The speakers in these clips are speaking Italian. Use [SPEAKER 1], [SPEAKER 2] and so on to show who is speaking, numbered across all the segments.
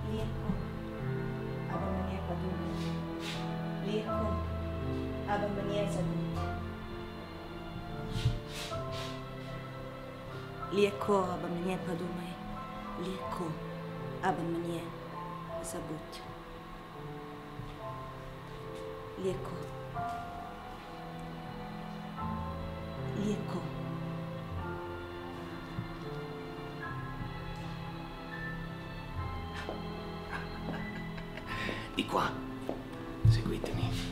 [SPEAKER 1] Lieko, Abba Manie Paduma. Lieko, Abba Manie Zabut. Lieko, Abba Manie Paduma. Lieko, Abba Manie Zabut. Lieko. Lieko.
[SPEAKER 2] Di qua, seguitemi.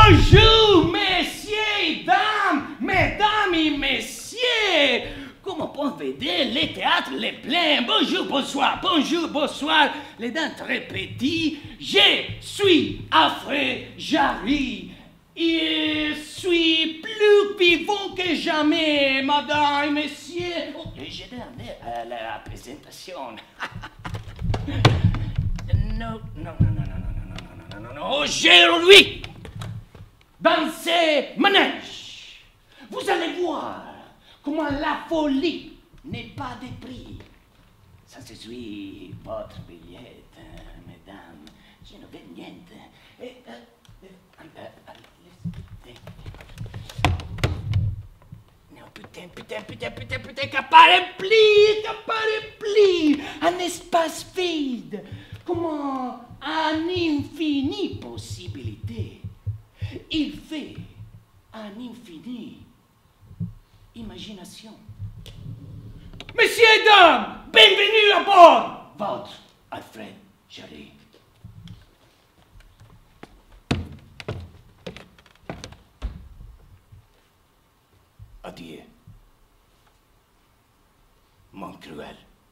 [SPEAKER 2] Bonjour, messieurs, dames, mesdames et messieurs. Comme on peut vedere, les théâtres les pleins. Bonjour, bonsoir, bonjour, bonsoir. Les dents très petits. Je suis Alfred Jarry. Je suis plus vivant que jamais, madame et messieurs. Oh, j'ai donné la présentation. Non. Aujourd'hui, dans ces manèges, vous allez voir comment la folie n'est pas de prix. Ça se suit votre billet, mesdames. Je ne veux niente. Non, putain, qu'apparaît pli, un espace vide, comment un infini possibilité. Il fait un infini imagination. Messieurs et dames, bienvenue à bord, votre Alfred Jarry. Adieu, mon cruel.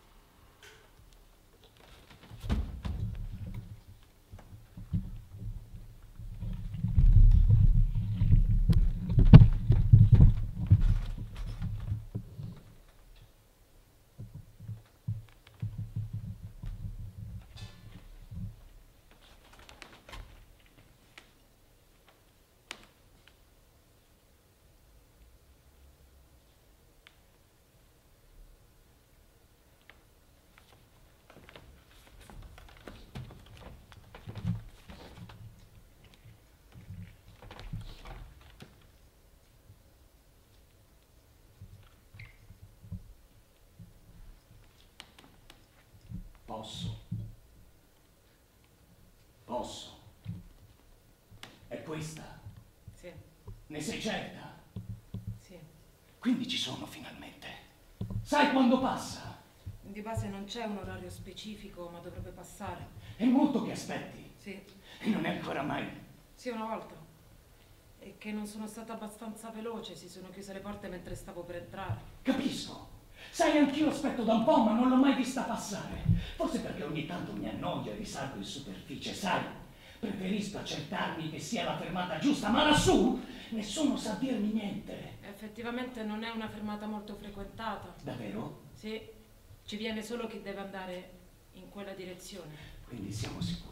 [SPEAKER 2] Posso. È questa?
[SPEAKER 3] Sì.
[SPEAKER 2] Ne sei certa?
[SPEAKER 3] Sì.
[SPEAKER 2] Quindi ci sono finalmente. Sai quando passa?
[SPEAKER 3] Di base non c'è un orario specifico, ma dovrebbe passare.
[SPEAKER 2] È molto che aspetti.
[SPEAKER 3] Sì.
[SPEAKER 2] E non è ancora mai.
[SPEAKER 3] Sì, una volta. E che non sono stata abbastanza veloce, si sono chiuse le porte mentre stavo per entrare.
[SPEAKER 2] Capisco. Sai, anch'io aspetto da un po', ma non l'ho mai vista passare. Forse perché ogni tanto mi annoio e risalgo in superficie, sai? Preferisco accertarmi che sia la fermata giusta, ma lassù nessuno sa dirmi niente.
[SPEAKER 3] Effettivamente non è una fermata molto frequentata.
[SPEAKER 2] Davvero?
[SPEAKER 3] Sì, ci viene solo chi deve andare in quella direzione.
[SPEAKER 2] Quindi siamo sicuri.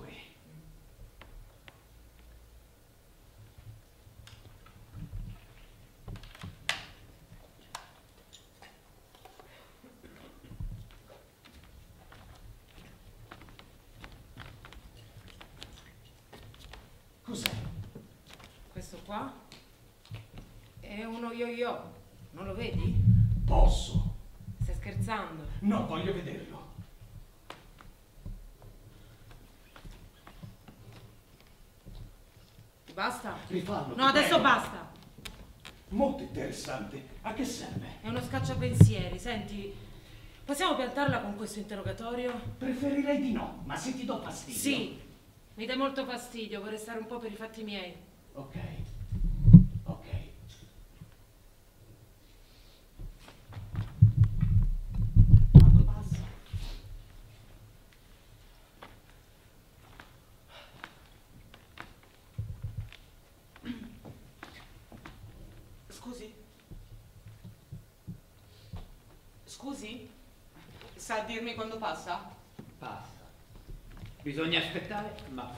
[SPEAKER 2] Cos'è?
[SPEAKER 3] Questo qua è uno yo-yo, non lo vedi?
[SPEAKER 2] Posso?
[SPEAKER 3] Stai scherzando?
[SPEAKER 2] No, voglio vederlo.
[SPEAKER 3] Basta?
[SPEAKER 2] Rifallo.
[SPEAKER 3] No, adesso basta.
[SPEAKER 2] Molto interessante. A che serve?
[SPEAKER 3] È uno scacciapensieri, senti, possiamo piantarla con questo interrogatorio?
[SPEAKER 2] Preferirei di no, ma se ti do fastidio.
[SPEAKER 3] Sì, mi dà molto fastidio, vorrei stare un po' per i fatti miei.
[SPEAKER 2] Ok. Quando passa?
[SPEAKER 4] Scusi? Sa dirmi quando passa?
[SPEAKER 5] Passa. Bisogna aspettare, ma passa.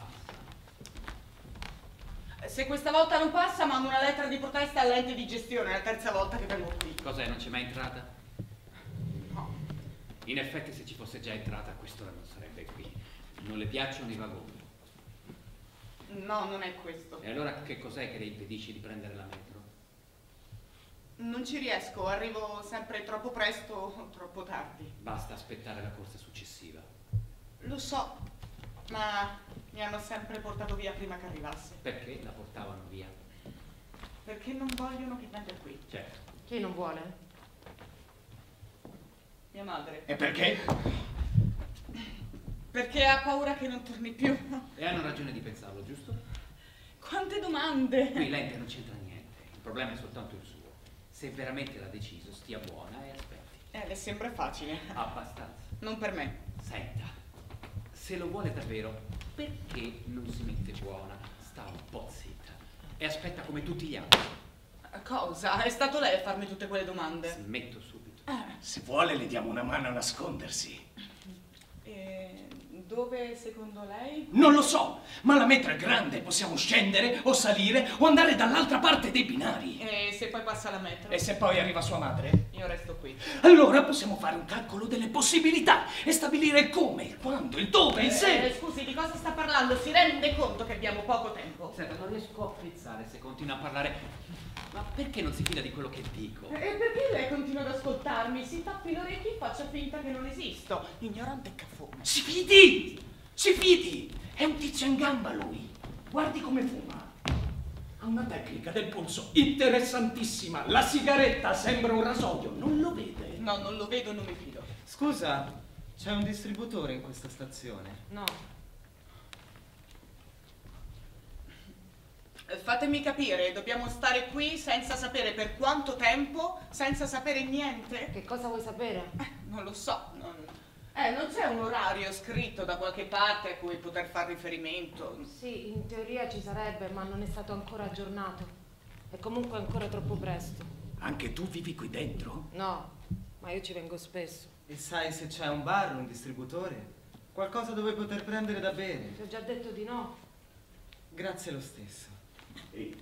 [SPEAKER 4] Se questa volta non passa, mando una lettera di protesta all'ente di gestione, è la terza volta che vengo qui.
[SPEAKER 5] Cos'è, non c'è mai entrata?
[SPEAKER 4] No.
[SPEAKER 5] In effetti, se ci fosse già entrata, a quest'ora non sarebbe qui. Non le piacciono i vagoni.
[SPEAKER 4] No, non è questo.
[SPEAKER 5] E allora che cos'è che le impedisce di prendere la metro?
[SPEAKER 4] Non ci riesco, arrivo sempre troppo presto o troppo tardi.
[SPEAKER 5] Basta aspettare la corsa successiva.
[SPEAKER 4] Lo so, ma mi hanno sempre portato via prima che arrivasse.
[SPEAKER 5] Perché la portavano via?
[SPEAKER 4] Perché non vogliono che venga qui.
[SPEAKER 5] Certo.
[SPEAKER 3] Chi non vuole?
[SPEAKER 4] Mia madre.
[SPEAKER 2] E perché?
[SPEAKER 4] Perché ha paura che non torni più.
[SPEAKER 5] E hanno ragione di pensarlo, giusto?
[SPEAKER 4] Quante domande
[SPEAKER 3] domande.
[SPEAKER 5] Qui lei non c'entra niente, il problema è soltanto il suo. Se veramente l'ha deciso, stia buona e aspetti.
[SPEAKER 4] Le sembra facile.
[SPEAKER 5] Abbastanza.
[SPEAKER 4] Non per me.
[SPEAKER 5] Senta, se lo vuole davvero, perché non si mette buona? Sta un po' zitta e aspetta come tutti gli altri.
[SPEAKER 4] Cosa? È stato lei a farmi tutte quelle domande?
[SPEAKER 5] Smetto subito.
[SPEAKER 2] Se vuole le diamo una mano a nascondersi.
[SPEAKER 4] Dove secondo lei?
[SPEAKER 2] Non lo so, ma la metro è grande, possiamo scendere o salire o andare dall'altra parte dei binari.
[SPEAKER 4] E se poi passa la metro?
[SPEAKER 2] E se poi arriva sua madre?
[SPEAKER 4] Io resto qui.
[SPEAKER 2] Allora possiamo fare un calcolo delle possibilità e stabilire il come, il quando, il dove, il se.
[SPEAKER 4] Scusi, di cosa sta parlando? Si rende conto che abbiamo poco tempo?
[SPEAKER 5] Senta, non riesco a pensare se continua a parlare. Ma perché non si fida di quello che dico?
[SPEAKER 4] E perché lei continua ad ascoltarmi? Si tappi le orecchie e faccia finta che non esisto. Ignorante e cafone.
[SPEAKER 2] Si fidi! Si fidi! È un tizio in gamba lui. Guardi come fuma. Ha una tecnica del polso interessantissima. La sigaretta sembra un rasoio. Non lo vede?
[SPEAKER 4] No, non lo vedo, non mi fido.
[SPEAKER 6] Scusa, c'è un distributore in questa stazione?
[SPEAKER 3] No.
[SPEAKER 4] Fatemi capire, dobbiamo stare qui senza sapere per quanto tempo, senza sapere niente?
[SPEAKER 3] Che cosa vuoi sapere?
[SPEAKER 4] Non lo so, non c'è un orario scritto da qualche parte a cui poter far riferimento.
[SPEAKER 3] Sì, in teoria ci sarebbe, ma non è stato ancora aggiornato. E comunque è ancora troppo presto.
[SPEAKER 2] Anche tu vivi qui dentro?
[SPEAKER 3] No, ma io ci vengo spesso.
[SPEAKER 6] E sai se c'è un bar, un distributore? Qualcosa dove poter prendere da bere?
[SPEAKER 3] Ti ho già detto di no.
[SPEAKER 6] Grazie lo stesso.
[SPEAKER 2] Ehi,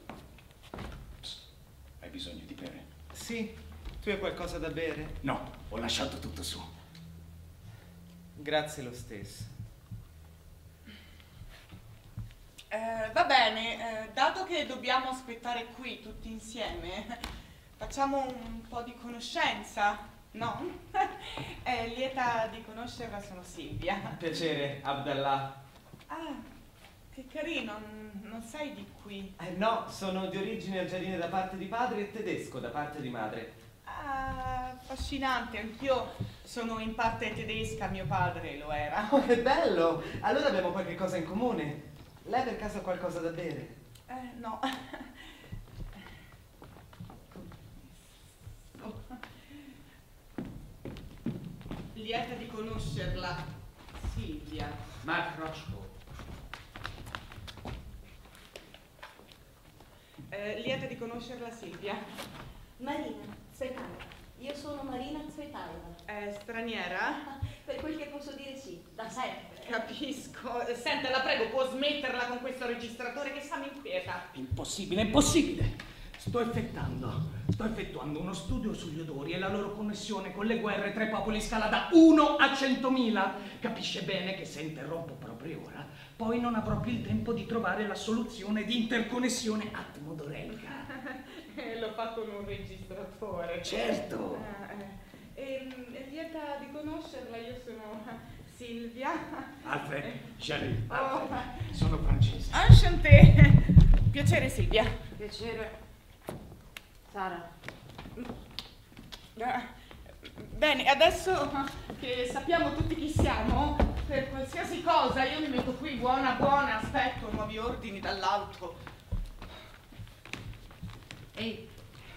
[SPEAKER 2] hai bisogno di bere?
[SPEAKER 6] Sì, tu hai qualcosa da bere?
[SPEAKER 2] No, ho lasciato tutto su.
[SPEAKER 6] Grazie lo stesso.
[SPEAKER 4] Va bene, dato che dobbiamo aspettare qui tutti insieme, facciamo un po' di conoscenza, no? È lieta di conoscerla, sono Silvia.
[SPEAKER 6] Piacere, Abdallah.
[SPEAKER 4] Ah, che carino, non sei di qui.
[SPEAKER 6] No, sono di origini algerine da parte di padre e tedesco da parte di madre.
[SPEAKER 4] Ah, affascinante, anch'io sono in parte tedesca, mio padre lo era.
[SPEAKER 6] Oh, che bello! Allora abbiamo qualche cosa in comune. Lei per caso ha qualcosa da bere?
[SPEAKER 4] No. Lieta di conoscerla, Silvia.
[SPEAKER 5] Mark Rochko.
[SPEAKER 4] Lieta di conoscerla, Silvia.
[SPEAKER 1] Marina Tsvetaeva. Io sono Marina Tsvetaeva.
[SPEAKER 4] È straniera?
[SPEAKER 1] Per quel che posso dire sì, da sempre.
[SPEAKER 4] Capisco. Senta, la prego, può smetterla con questo registratore che sta mi inquieta.
[SPEAKER 2] Impossibile, impossibile. Sto effettuando uno studio sugli odori e la loro connessione con le guerre tra i popoli in scala da 1 a 100.000. Capisce bene che se interrompo proprio ora, poi non avrò più il tempo di trovare la soluzione di interconnessione atmodorelica.
[SPEAKER 4] Lo fa con un registratore.
[SPEAKER 2] Certo.
[SPEAKER 4] È lieta di conoscerla, io sono Silvia.
[SPEAKER 2] Alfred, Charlie, Alfred. Sono francese.
[SPEAKER 4] Enchanté. Piacere, Silvia.
[SPEAKER 3] Piacere. Sara.
[SPEAKER 4] Bene, adesso che sappiamo tutti chi siamo, per qualsiasi cosa io mi metto qui buona, aspetto nuovi ordini dall'alto.
[SPEAKER 3] Ehi,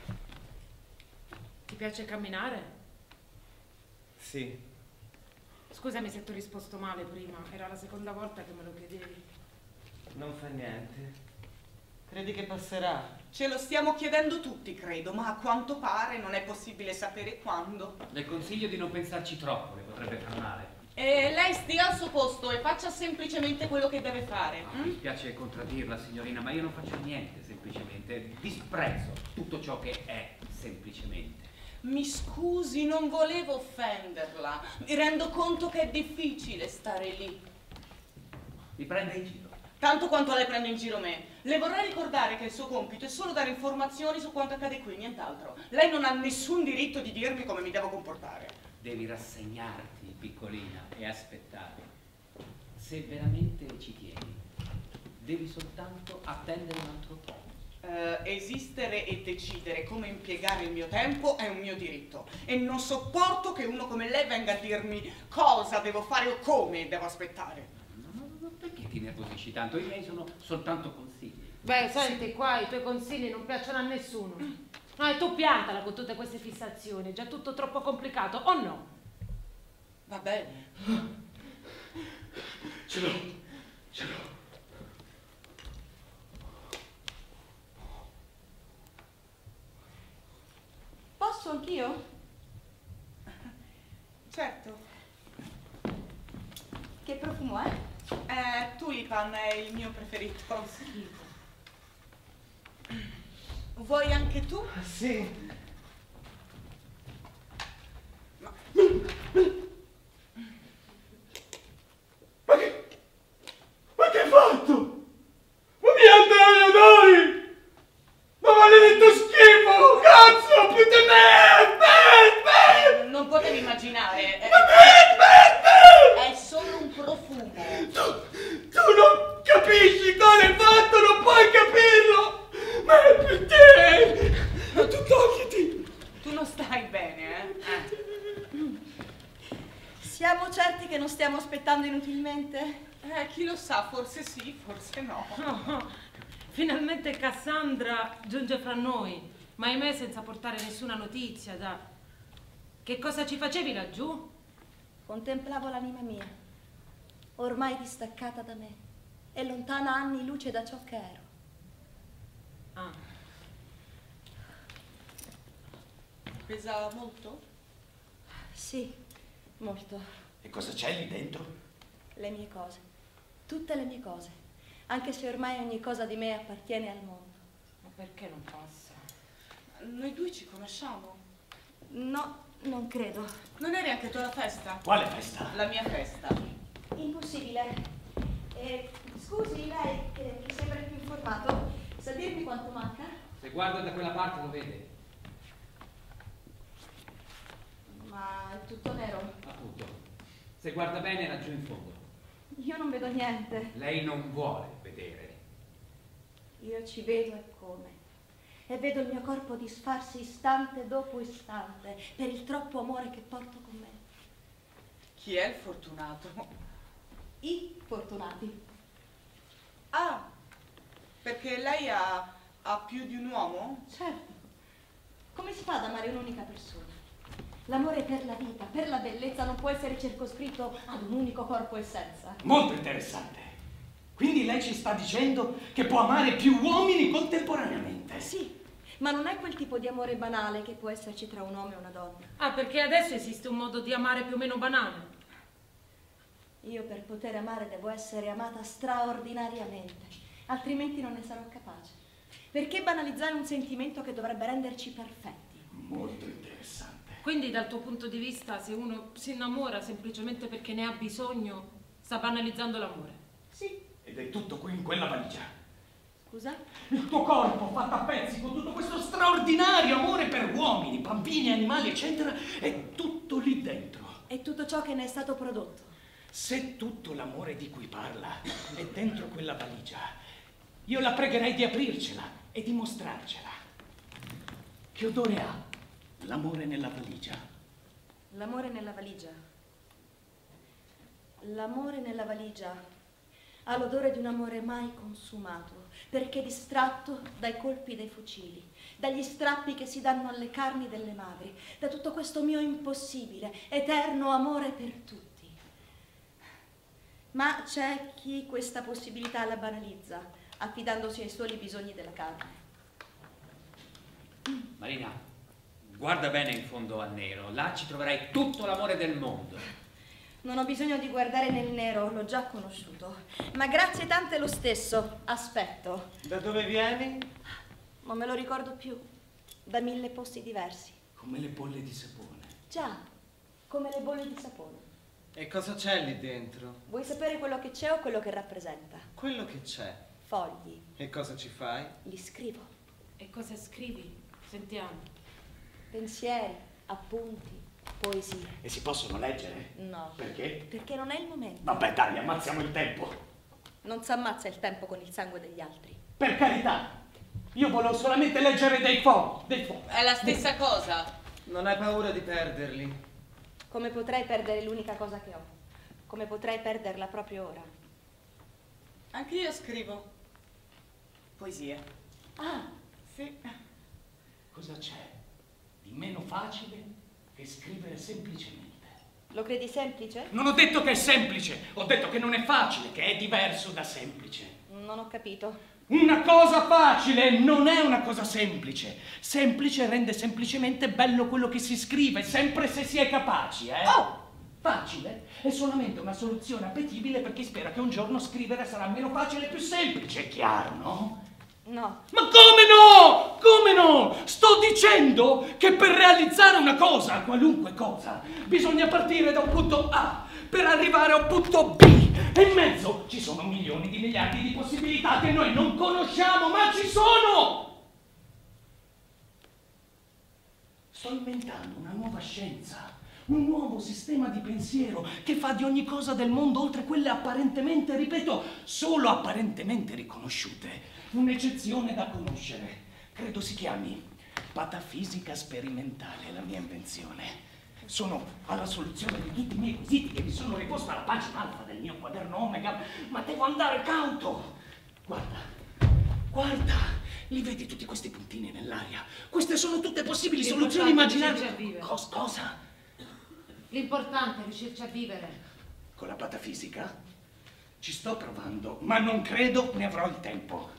[SPEAKER 3] ti piace camminare?
[SPEAKER 6] Sì.
[SPEAKER 3] Scusami se ti ho risposto male prima, era la seconda volta che me lo chiedevi.
[SPEAKER 6] Non fa niente. Credi che passerà?
[SPEAKER 4] Ce lo stiamo chiedendo tutti, credo, ma a quanto pare non è possibile sapere quando.
[SPEAKER 5] Le consiglio di non pensarci troppo, le potrebbe far male.
[SPEAKER 4] E lei stia al suo posto e faccia semplicemente quello che deve fare.
[SPEAKER 5] Mi spiace contraddirla, signorina, ma io non faccio niente, semplicemente. Disprezzo tutto ciò che è, semplicemente.
[SPEAKER 4] Mi scusi, non volevo offenderla. Mi rendo conto che è difficile stare lì.
[SPEAKER 5] Mi prende in giro.
[SPEAKER 4] Tanto quanto lei prende in giro me. Le vorrei ricordare che il suo compito è solo dare informazioni su quanto accade qui, nient'altro. Lei non ha nessun diritto di dirmi come mi devo comportare.
[SPEAKER 5] Devi rassegnarti, piccolina, e aspettare. Se veramente ci tieni, devi soltanto attendere un altro po'.
[SPEAKER 4] Esistere e decidere come impiegare il mio tempo è un mio diritto. E non sopporto che uno come lei venga a dirmi cosa devo fare o come devo aspettare.
[SPEAKER 5] Perché ti nervosisci tanto? I miei sono soltanto consigli.
[SPEAKER 3] Beh, senti, qua i tuoi consigli non piacciono a nessuno. No, e tu piantala con tutte queste fissazioni, è già tutto troppo complicato, o no?
[SPEAKER 4] Va bene.
[SPEAKER 2] Ce l'ho.
[SPEAKER 1] Posso anch'io?
[SPEAKER 4] Certo.
[SPEAKER 1] Che profumo è?
[SPEAKER 4] Tulipan è il mio preferito.
[SPEAKER 3] Schifo.
[SPEAKER 4] Vuoi anche tu?
[SPEAKER 6] Sì.
[SPEAKER 2] Ma che hai fatto? Ma mi andare gli odori! Ma maledetto schifo! Cazzo! Più di me!
[SPEAKER 4] Non potevi immaginare. È solo un profumo.
[SPEAKER 2] Tu non capisci cosa hai fatto, non puoi capirlo! Ma è più te! Ma tu togliti!
[SPEAKER 4] Tu non stai bene,
[SPEAKER 1] Siamo certi che non stiamo aspettando inutilmente?
[SPEAKER 4] Chi lo sa, forse sì, forse no.
[SPEAKER 3] Oh, finalmente Cassandra giunge fra noi, ma ahimè senza portare nessuna notizia, da... Che cosa ci facevi laggiù?
[SPEAKER 1] Contemplavo l'anima mia, ormai distaccata da me e lontana anni luce da ciò che ero.
[SPEAKER 3] Ah,
[SPEAKER 4] Pesa molto?
[SPEAKER 1] Sì, molto.
[SPEAKER 2] E cosa c'è lì dentro?
[SPEAKER 1] Le mie cose, tutte le mie cose, anche se ormai ogni cosa di me appartiene al mondo.
[SPEAKER 3] ma perché non passa?
[SPEAKER 4] Noi due ci conosciamo.
[SPEAKER 1] No, non credo.
[SPEAKER 4] Non eri anche tu alla festa?
[SPEAKER 2] Quale festa?
[SPEAKER 4] La mia festa.
[SPEAKER 1] Impossibile. Scusi, lei che sembra più informato, sa dirmi quanto manca?
[SPEAKER 5] Se guarda da quella parte lo vede.
[SPEAKER 1] Ma è tutto nero.
[SPEAKER 5] Appunto. Se guarda bene laggiù in fondo.
[SPEAKER 1] Io non vedo niente.
[SPEAKER 5] Lei non vuole vedere.
[SPEAKER 1] Io ci vedo e come. E vedo il mio corpo disfarsi istante dopo istante per il troppo amore che porto con me.
[SPEAKER 4] Chi è il fortunato?
[SPEAKER 1] I fortunati.
[SPEAKER 4] Ah, perché lei ha più di un uomo?
[SPEAKER 1] Certo. Come si fa ad amare un'unica persona? L'amore per la vita, per la bellezza non può essere circoscritto ad un unico corpo e senza.
[SPEAKER 2] Molto interessante. Quindi lei ci sta dicendo che può amare più uomini contemporaneamente?
[SPEAKER 1] Sì, ma non è quel tipo di amore banale che può esserci tra un uomo e una donna.
[SPEAKER 3] Ah, perché adesso esiste un modo di amare più o meno banale.
[SPEAKER 1] Io per poter amare devo essere amata straordinariamente, altrimenti non ne sarò capace. Perché banalizzare un sentimento che dovrebbe renderci perfetti?
[SPEAKER 2] Molto interessante.
[SPEAKER 3] Quindi dal tuo punto di vista, se uno si innamora semplicemente perché ne ha bisogno, sta banalizzando l'amore.
[SPEAKER 1] Sì.
[SPEAKER 2] Ed è tutto qui in quella valigia.
[SPEAKER 1] Scusa?
[SPEAKER 2] Il tuo corpo fatto a pezzi con tutto questo straordinario amore per uomini, bambini, animali, eccetera, è tutto lì dentro.
[SPEAKER 1] È tutto ciò che ne è stato prodotto.
[SPEAKER 2] Se tutto l'amore di cui parla è dentro quella valigia, io la pregherei di aprircela e di mostrarcela. Che odore ha l'amore nella valigia?
[SPEAKER 1] L'amore nella valigia. L'amore nella valigia ha l'odore di un amore mai consumato, perché distratto dai colpi dei fucili, dagli strappi che si danno alle carni delle madri, da tutto questo mio impossibile, eterno amore per tutti. Ma c'è chi questa possibilità la banalizza, affidandosi ai soli bisogni della carne.
[SPEAKER 5] Marina, guarda bene in fondo al nero. Là ci troverai tutto l'amore del mondo.
[SPEAKER 1] Non ho bisogno di guardare nel nero, l'ho già conosciuto. Ma grazie tante lo stesso. Aspetto.
[SPEAKER 6] Da dove vieni?
[SPEAKER 1] Non me lo ricordo più. Da 1000 posti diversi.
[SPEAKER 2] Come le bolle di sapone.
[SPEAKER 1] Già, come le bolle di sapone.
[SPEAKER 6] E cosa c'è lì dentro?
[SPEAKER 1] Vuoi sapere quello che c'è o quello che rappresenta?
[SPEAKER 6] Quello che c'è.
[SPEAKER 1] Fogli.
[SPEAKER 6] E cosa ci fai?
[SPEAKER 1] Li scrivo.
[SPEAKER 3] E cosa scrivi? Sentiamo.
[SPEAKER 1] Pensieri, appunti, poesie.
[SPEAKER 2] E si possono leggere?
[SPEAKER 1] No.
[SPEAKER 2] Perché?
[SPEAKER 1] Perché non è il momento.
[SPEAKER 2] Vabbè dai, ammazziamo il tempo.
[SPEAKER 1] Non si ammazza il tempo con il sangue degli altri.
[SPEAKER 2] Per carità, io volevo solamente leggere dei fogli,
[SPEAKER 4] È la stessa cosa.
[SPEAKER 6] Non hai paura di perderli?
[SPEAKER 1] Come potrei perdere l'unica cosa che ho? Come potrei perderla proprio ora?
[SPEAKER 4] Anche io scrivo. Poesie.
[SPEAKER 1] Ah,
[SPEAKER 4] Sì.
[SPEAKER 2] Cosa c'è di meno facile che scrivere semplicemente?
[SPEAKER 1] lo credi semplice?
[SPEAKER 2] Non ho detto che è semplice, ho detto che non è facile, che è diverso da semplice.
[SPEAKER 1] Non ho capito.
[SPEAKER 2] Una cosa facile non è una cosa semplice. Semplice rende semplicemente bello quello che si scrive, sempre se si è capaci,
[SPEAKER 1] Oh!
[SPEAKER 2] Facile è solamente una soluzione appetibile per chi spera che un giorno scrivere sarà meno facile e più semplice, è chiaro, no?
[SPEAKER 1] No.
[SPEAKER 2] Ma come no? Come no? Sto dicendo che per realizzare una cosa, qualunque cosa, bisogna partire da un punto A per arrivare a un punto B. E in mezzo ci sono milioni di miliardi di possibilità che noi non conosciamo, ma ci sono! Sto inventando una nuova scienza, un nuovo sistema di pensiero che fa di ogni cosa del mondo, oltre quelle apparentemente, ripeto, solo apparentemente riconosciute, un'eccezione da conoscere. Credo si chiami patafisica sperimentale, la mia invenzione. Sono alla soluzione di tutti i miei quesiti che mi sono riposto alla pagina alfa del mio quaderno Omega, ma devo andare cauto. Guarda, guarda, li vedi tutti questi puntini nell'aria? Queste sono tutte possibili soluzioni immaginarie. Cosa?
[SPEAKER 3] L'importante è riuscirci a vivere.
[SPEAKER 2] Con la patafisica? Ci sto provando, ma non credo ne avrò il tempo.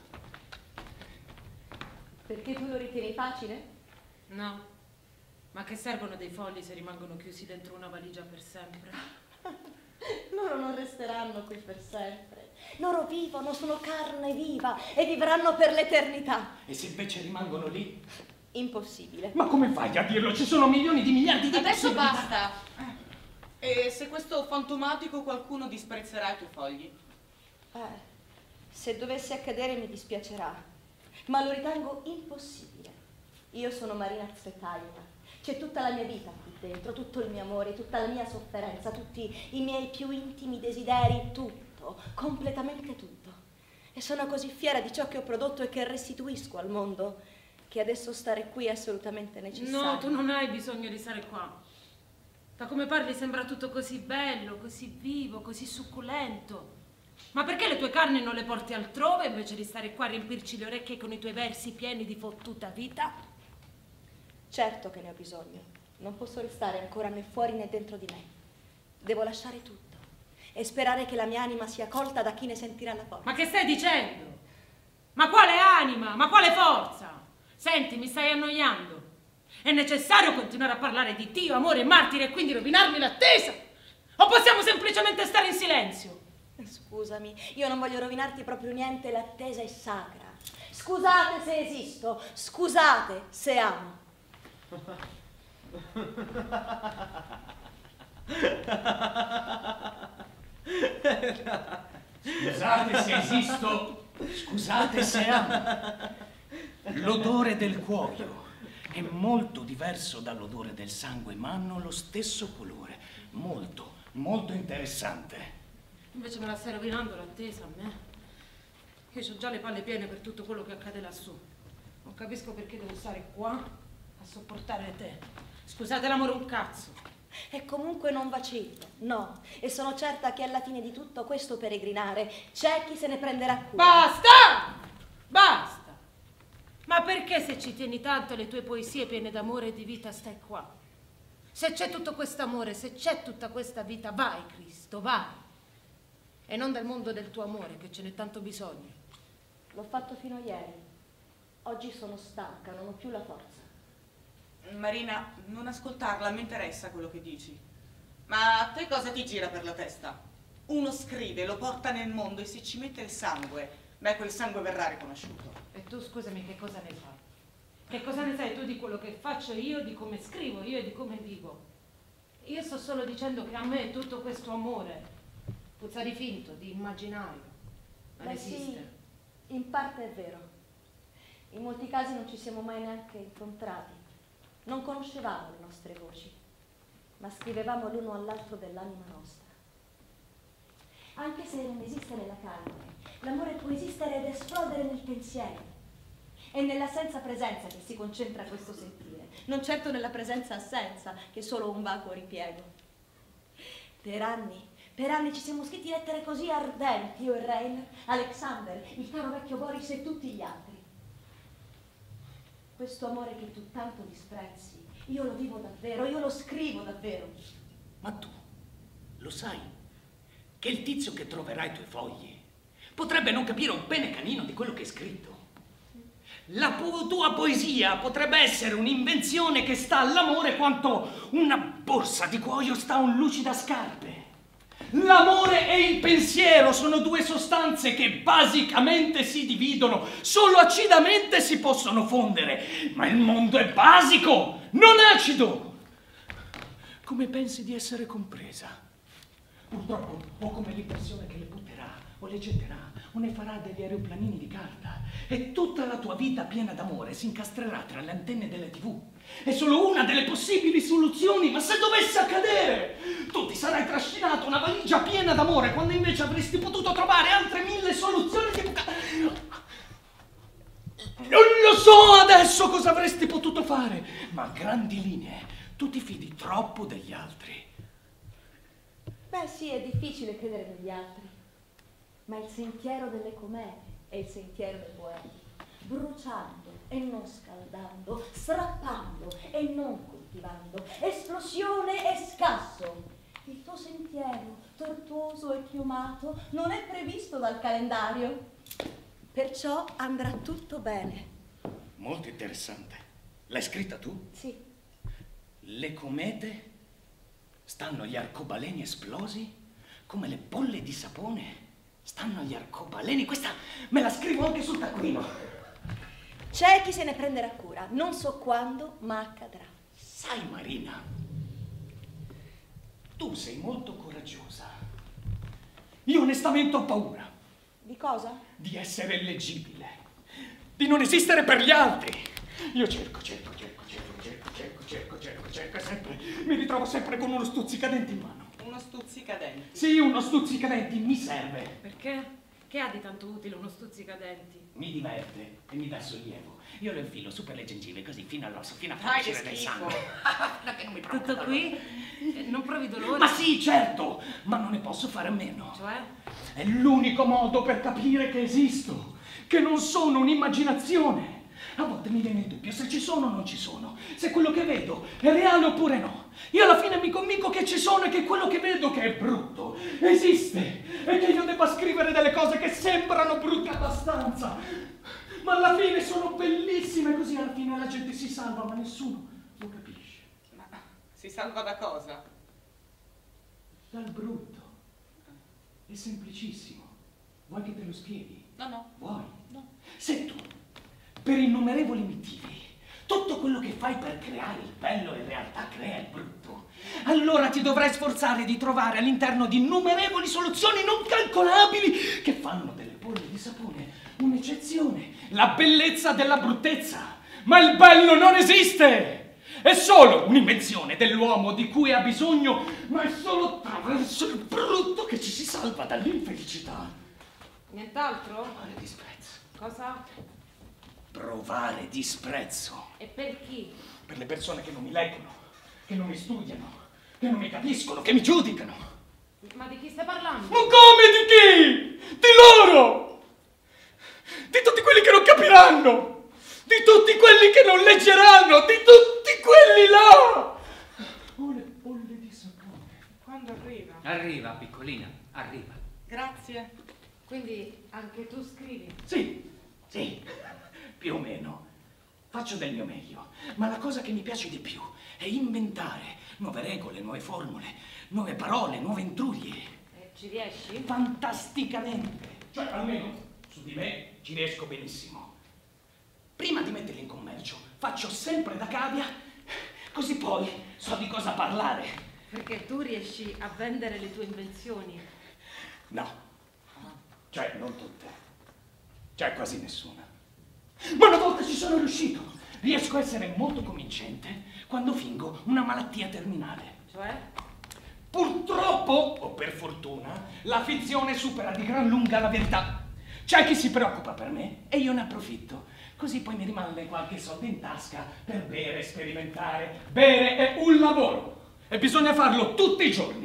[SPEAKER 1] Perché tu lo ritieni facile?
[SPEAKER 3] No. Ma che servono dei fogli se rimangono chiusi dentro una valigia per sempre?
[SPEAKER 1] Loro non resteranno qui per sempre. Loro vivono, sono carne viva e vivranno per l'eternità.
[SPEAKER 2] E se invece rimangono lì?
[SPEAKER 1] Impossibile.
[SPEAKER 2] Ma come fai a dirlo? Ci sono milioni di miliardi di
[SPEAKER 4] Adesso
[SPEAKER 2] possibilità.
[SPEAKER 4] basta. E se questo fantomatico qualcuno disprezzerà i tuoi fogli?
[SPEAKER 1] Se dovesse accadere mi dispiacerà, ma lo ritengo impossibile. Io sono Marina Tsvetaeva. C'è tutta la mia vita qui dentro, tutto il mio amore, tutta la mia sofferenza, tutti i miei più intimi desideri, tutto, completamente tutto. E sono così fiera di ciò che ho prodotto e che restituisco al mondo, che adesso stare qui è assolutamente necessario.
[SPEAKER 3] No, tu non hai bisogno di stare qua. Da come parli sembra tutto così bello, così vivo, così succulento. Ma perché le tue carni non le porti altrove invece di stare qua a riempirci le orecchie con i tuoi versi pieni di fottuta vita?
[SPEAKER 1] Certo che ne ho bisogno. Non posso restare ancora né fuori né dentro di me. Devo lasciare tutto e sperare che la mia anima sia colta da chi ne sentirà la forza.
[SPEAKER 3] Ma che stai dicendo? Ma quale anima? Ma quale forza? Senti, mi stai annoiando. È necessario continuare a parlare di Dio, amore e martire e quindi rovinarmi l'attesa? O possiamo semplicemente stare in silenzio?
[SPEAKER 1] Scusami, io non voglio rovinarti proprio niente, l'attesa è sacra. Scusate se esisto, scusate se amo.
[SPEAKER 2] Scusate se esisto, scusate se amo. L'odore del cuoio è molto diverso dall'odore del sangue, ma hanno lo stesso colore. Molto, molto interessante.
[SPEAKER 3] Invece me la stai rovinando l'attesa a me. Io ho già le palle piene per tutto quello che accade lassù. Non capisco perché devo stare qua a sopportare te. Scusate l'amore un cazzo.
[SPEAKER 1] E comunque non vacillo, no. E sono certa che alla fine di tutto questo peregrinare c'è chi se ne prenderà cura.
[SPEAKER 3] Basta! Basta! Ma perché se ci tieni tanto alle tue poesie piene d'amore e di vita stai qua? Se c'è tutto quest'amore, se c'è tutta questa vita, vai Cristo, vai! E non dal mondo del tuo amore, che ce n'è tanto bisogno.
[SPEAKER 1] L'ho fatto fino a ieri. Oggi sono stanca, non ho più la forza.
[SPEAKER 4] Marina, non ascoltarla, mi interessa quello che dici. Ma a te cosa ti gira per la testa? Uno scrive, lo porta nel mondo e se ci mette il sangue, beh, quel sangue verrà riconosciuto.
[SPEAKER 3] E tu, scusami, che cosa ne sai? Che cosa ne sai tu di quello che faccio io, di come scrivo io e di come vivo? Io sto solo dicendo che a me tutto questo amore puzza di finto, di immaginario. Non esiste.
[SPEAKER 1] Sì, in parte è vero. In molti casi non ci siamo mai neanche incontrati. Non conoscevamo le nostre voci, ma scrivevamo l'uno all'altro dell'anima nostra. Anche se non esiste nella carne, l'amore può esistere ed esplodere nel pensiero. È nella senza-presenza che si concentra questo sentire, non certo nella presenza-assenza, che è solo un vacuo ripiego. Per anni Per anni ci siamo scritti lettere così ardenti, io e Rainer, Alexander, il caro vecchio Boris e tutti gli altri. Questo amore che tu tanto disprezzi, io lo vivo davvero, io lo scrivo davvero.
[SPEAKER 2] Ma tu lo sai che il tizio che troverà i tuoi fogli potrebbe non capire un pene canino di quello che hai scritto. La tua poesia potrebbe essere un'invenzione che sta all'amore quanto una borsa di cuoio sta a un lucidascarpe. L'amore e il pensiero sono due sostanze che basicamente si dividono, solo acidamente si possono fondere, ma il mondo è basico, non acido. Come pensi di essere compresa? Purtroppo ho come l'impressione che le butterà, o le getterà, o ne farà degli aeroplanini di carta, e tutta la tua vita piena d'amore si incastrerà tra le antenne delle TV. È solo una delle possibili soluzioni, ma se dovesse accadere, tu ti sarai trascinato una valigia piena d'amore, quando invece avresti potuto trovare altre 1000 soluzioni di Non lo so adesso cosa avresti potuto fare, ma a grandi linee tu ti fidi troppo degli altri.
[SPEAKER 1] Beh sì, è difficile credere negli altri, ma il sentiero delle comete è il sentiero dei poeti, bruciando e non scaldando, strappando e non coltivando, esplosione e scasso. Il tuo sentiero, tortuoso e piumato, non è previsto dal calendario, perciò andrà tutto bene.
[SPEAKER 2] Molto interessante. L'hai scritta tu?
[SPEAKER 1] Sì.
[SPEAKER 2] Le comete stanno agli arcobaleni esplosi come le bolle di sapone stanno agli arcobaleni. Questa me la scrivo anche sul taccuino.
[SPEAKER 1] C'è chi se ne prenderà cura, non so quando, ma accadrà.
[SPEAKER 2] Sai, Marina, tu sei molto coraggiosa. Io onestamente ho paura.
[SPEAKER 1] Di cosa?
[SPEAKER 2] Di essere illeggibile, di non esistere per gli altri. Io cerco e sempre mi ritrovo sempre con uno stuzzicadenti in mano.
[SPEAKER 4] Uno stuzzicadenti?
[SPEAKER 2] Sì, uno stuzzicadenti mi serve.
[SPEAKER 3] Perché? Che ha di tanto utile uno stuzzicadenti?
[SPEAKER 2] Mi diverte e mi dà sollievo. Io lo infilo su per le gengive così fino all'osso, fino a
[SPEAKER 4] Dai,
[SPEAKER 2] farcire
[SPEAKER 4] che
[SPEAKER 2] del
[SPEAKER 4] schifo.
[SPEAKER 2] sangue. Che non mi provoca
[SPEAKER 3] Tutto
[SPEAKER 2] dolore.
[SPEAKER 3] qui? Non provi dolore?
[SPEAKER 2] Ma sì, certo, ma non ne posso fare a meno.
[SPEAKER 3] Cioè?
[SPEAKER 2] È l'unico modo per capire che esisto, che non sono un'immaginazione. A volte mi viene il dubbio se ci sono o non ci sono, se quello che vedo è reale oppure no. Io alla fine mi convinco che ci sono e che quello che vedo che è brutto esiste e che io debba scrivere delle cose che sembrano brutte abbastanza, ma alla fine sono bellissime, così alla fine la gente si salva, ma nessuno lo capisce.
[SPEAKER 4] Ma si salva da cosa?
[SPEAKER 2] Dal brutto. È semplicissimo. Vuoi che te lo spieghi?
[SPEAKER 4] No.
[SPEAKER 2] Vuoi?
[SPEAKER 4] No.
[SPEAKER 2] Se tu, per innumerevoli motivi, tutto quello che fai per creare il bello in realtà crea il brutto, allora ti dovrai sforzare di trovare all'interno di innumerevoli soluzioni non calcolabili che fanno delle bolle di sapone un'eccezione, la bellezza della bruttezza. Ma il bello non esiste! È solo un'invenzione dell'uomo di cui ha bisogno, ma è solo attraverso il brutto che ci si salva dall'infelicità.
[SPEAKER 3] Nient'altro?
[SPEAKER 2] Provare disprezzo.
[SPEAKER 3] Cosa?
[SPEAKER 2] Provare disprezzo.
[SPEAKER 3] E per chi?
[SPEAKER 2] Per le persone che non mi leggono, che non mi studiano, che non mi capiscono, che mi giudicano.
[SPEAKER 3] Ma di chi stai parlando?
[SPEAKER 2] Ma come di chi? Di loro! Di tutti quelli che non capiranno! Di tutti quelli che non leggeranno! Di tutti quelli là! Oh, le bolle di sapone.
[SPEAKER 4] Quando arriva?
[SPEAKER 5] Arriva, piccolina, arriva.
[SPEAKER 4] Grazie.
[SPEAKER 3] Quindi anche tu scrivi?
[SPEAKER 2] Sì, più o meno. Faccio del mio meglio, ma la cosa che mi piace di più è inventare nuove regole, nuove formule, nuove parole, nuove intrugli.
[SPEAKER 3] E ci riesci?
[SPEAKER 2] Fantasticamente. Cioè, almeno su di me ci riesco benissimo. Prima di metterli in commercio, faccio sempre da cavia, così poi so di cosa parlare.
[SPEAKER 3] Perché tu riesci a vendere le tue invenzioni?
[SPEAKER 2] No, cioè non tutte, cioè quasi nessuna. Ma una volta ci sono riuscito. Riesco a essere molto convincente quando fingo una malattia terminale.
[SPEAKER 3] Cioè?
[SPEAKER 2] Purtroppo, o per fortuna, la finzione supera di gran lunga la verità. C'è chi si preoccupa per me e io ne approfitto. Così poi mi rimane qualche soldo in tasca per bere e sperimentare. Bere è un lavoro e bisogna farlo tutti i giorni.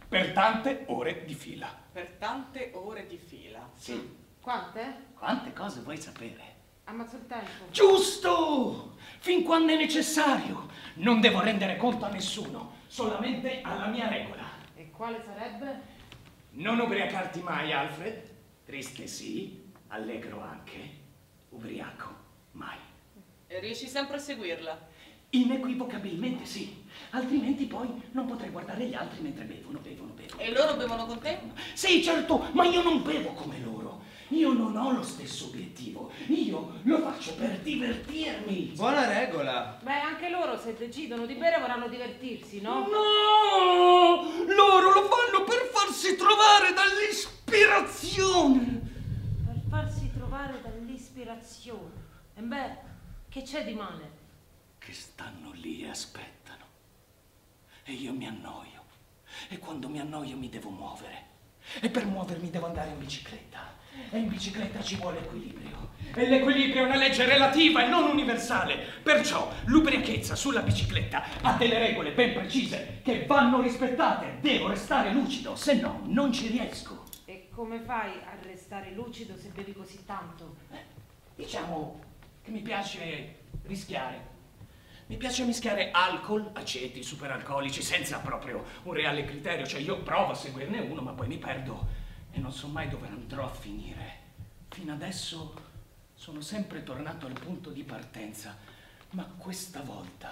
[SPEAKER 2] Per tante ore di fila.
[SPEAKER 4] Per tante ore di fila.
[SPEAKER 2] Sì.
[SPEAKER 3] Quante?
[SPEAKER 2] Quante cose vuoi sapere?
[SPEAKER 3] Ammazzo il tempo.
[SPEAKER 2] Giusto! Fin quando è necessario. Non devo rendere conto a nessuno, solamente alla mia regola.
[SPEAKER 3] E quale sarebbe?
[SPEAKER 2] Non ubriacarti mai, Alfred. Triste sì, allegro anche. Ubriaco mai.
[SPEAKER 4] E riesci sempre a seguirla?
[SPEAKER 2] Inequivocabilmente sì, altrimenti poi non potrei guardare gli altri mentre bevono.
[SPEAKER 4] E loro bevono con te?
[SPEAKER 2] Sì, certo, ma io non bevo come loro. Io non ho lo stesso obiettivo. Io lo faccio per divertirmi.
[SPEAKER 6] Buona regola.
[SPEAKER 3] Beh, anche loro se decidono di bere vorranno divertirsi, no?
[SPEAKER 2] No! Loro lo fanno per farsi trovare dall'ispirazione.
[SPEAKER 3] Per farsi trovare dall'ispirazione. E beh, che c'è di male?
[SPEAKER 2] Che stanno lì e aspettano. E io mi annoio. E quando mi annoio mi devo muovere. E per muovermi devo andare in bicicletta. E in bicicletta ci vuole equilibrio. E l'equilibrio è una legge relativa e non universale. Perciò l'ubriachezza sulla bicicletta ha delle regole ben precise che vanno rispettate. Devo restare lucido, se no non ci riesco.
[SPEAKER 3] E come fai a restare lucido se bevi così tanto?
[SPEAKER 2] Diciamo che mi piace rischiare. Mi piace mischiare alcol, aceti, superalcolici senza proprio un reale criterio. Cioè io provo a seguirne uno ma poi mi perdo e non so mai dove andrò a finire. Fino adesso sono sempre tornato al punto di partenza, ma questa volta,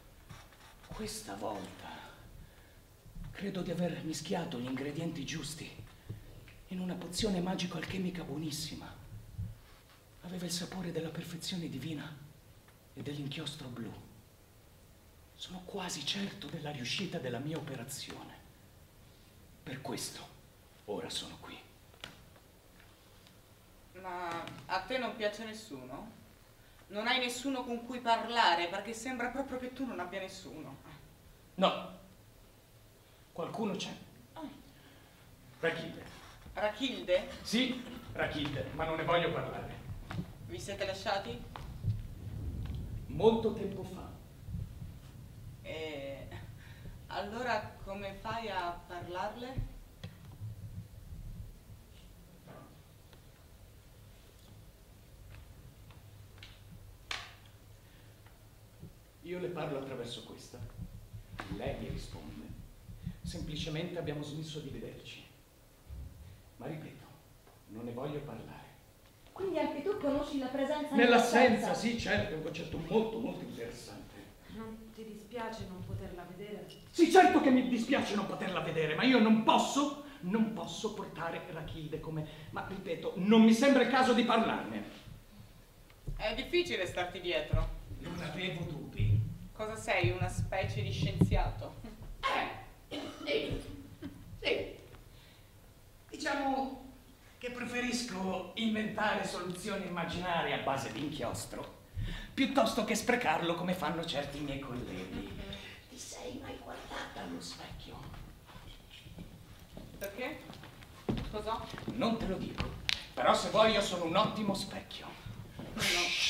[SPEAKER 2] credo di aver mischiato gli ingredienti giusti in una pozione magico-alchemica buonissima. Aveva il sapore della perfezione divina e dell'inchiostro blu. Sono quasi certo della riuscita della mia operazione. Per questo ora sono qui.
[SPEAKER 4] Ma a te non piace nessuno? Non hai nessuno con cui parlare, perché sembra proprio che tu non abbia nessuno.
[SPEAKER 2] No. Qualcuno c'è. Rachilde.
[SPEAKER 4] Rachilde?
[SPEAKER 2] Sì, Rachilde, ma non ne voglio parlare.
[SPEAKER 4] Vi siete lasciati?
[SPEAKER 2] Molto tempo fa.
[SPEAKER 4] E allora come fai a parlarle?
[SPEAKER 2] Io le parlo attraverso questa. Lei mi risponde. Semplicemente abbiamo smesso di vederci. Ma ripeto, non ne voglio parlare.
[SPEAKER 1] Quindi anche tu conosci la presenza
[SPEAKER 2] Nell'assenza, sì, certo, è un concetto molto, molto interessante.
[SPEAKER 3] Non ti dispiace non poterla vedere?
[SPEAKER 2] Sì, certo che mi dispiace non poterla vedere, ma io non posso portare Rachilde come... Ma ripeto, non mi sembra il caso di parlarne.
[SPEAKER 4] È difficile starti dietro.
[SPEAKER 2] Non avevo dubbi.
[SPEAKER 4] Cosa sei, una specie di scienziato?
[SPEAKER 2] Sì. Diciamo che preferisco inventare soluzioni immaginarie a base di inchiostro, piuttosto che sprecarlo come fanno certi miei colleghi. Ti sei mai guardata allo specchio?
[SPEAKER 4] Perché? Cosa?
[SPEAKER 2] Non te lo dico, però se vuoi io sono un ottimo specchio.
[SPEAKER 4] No.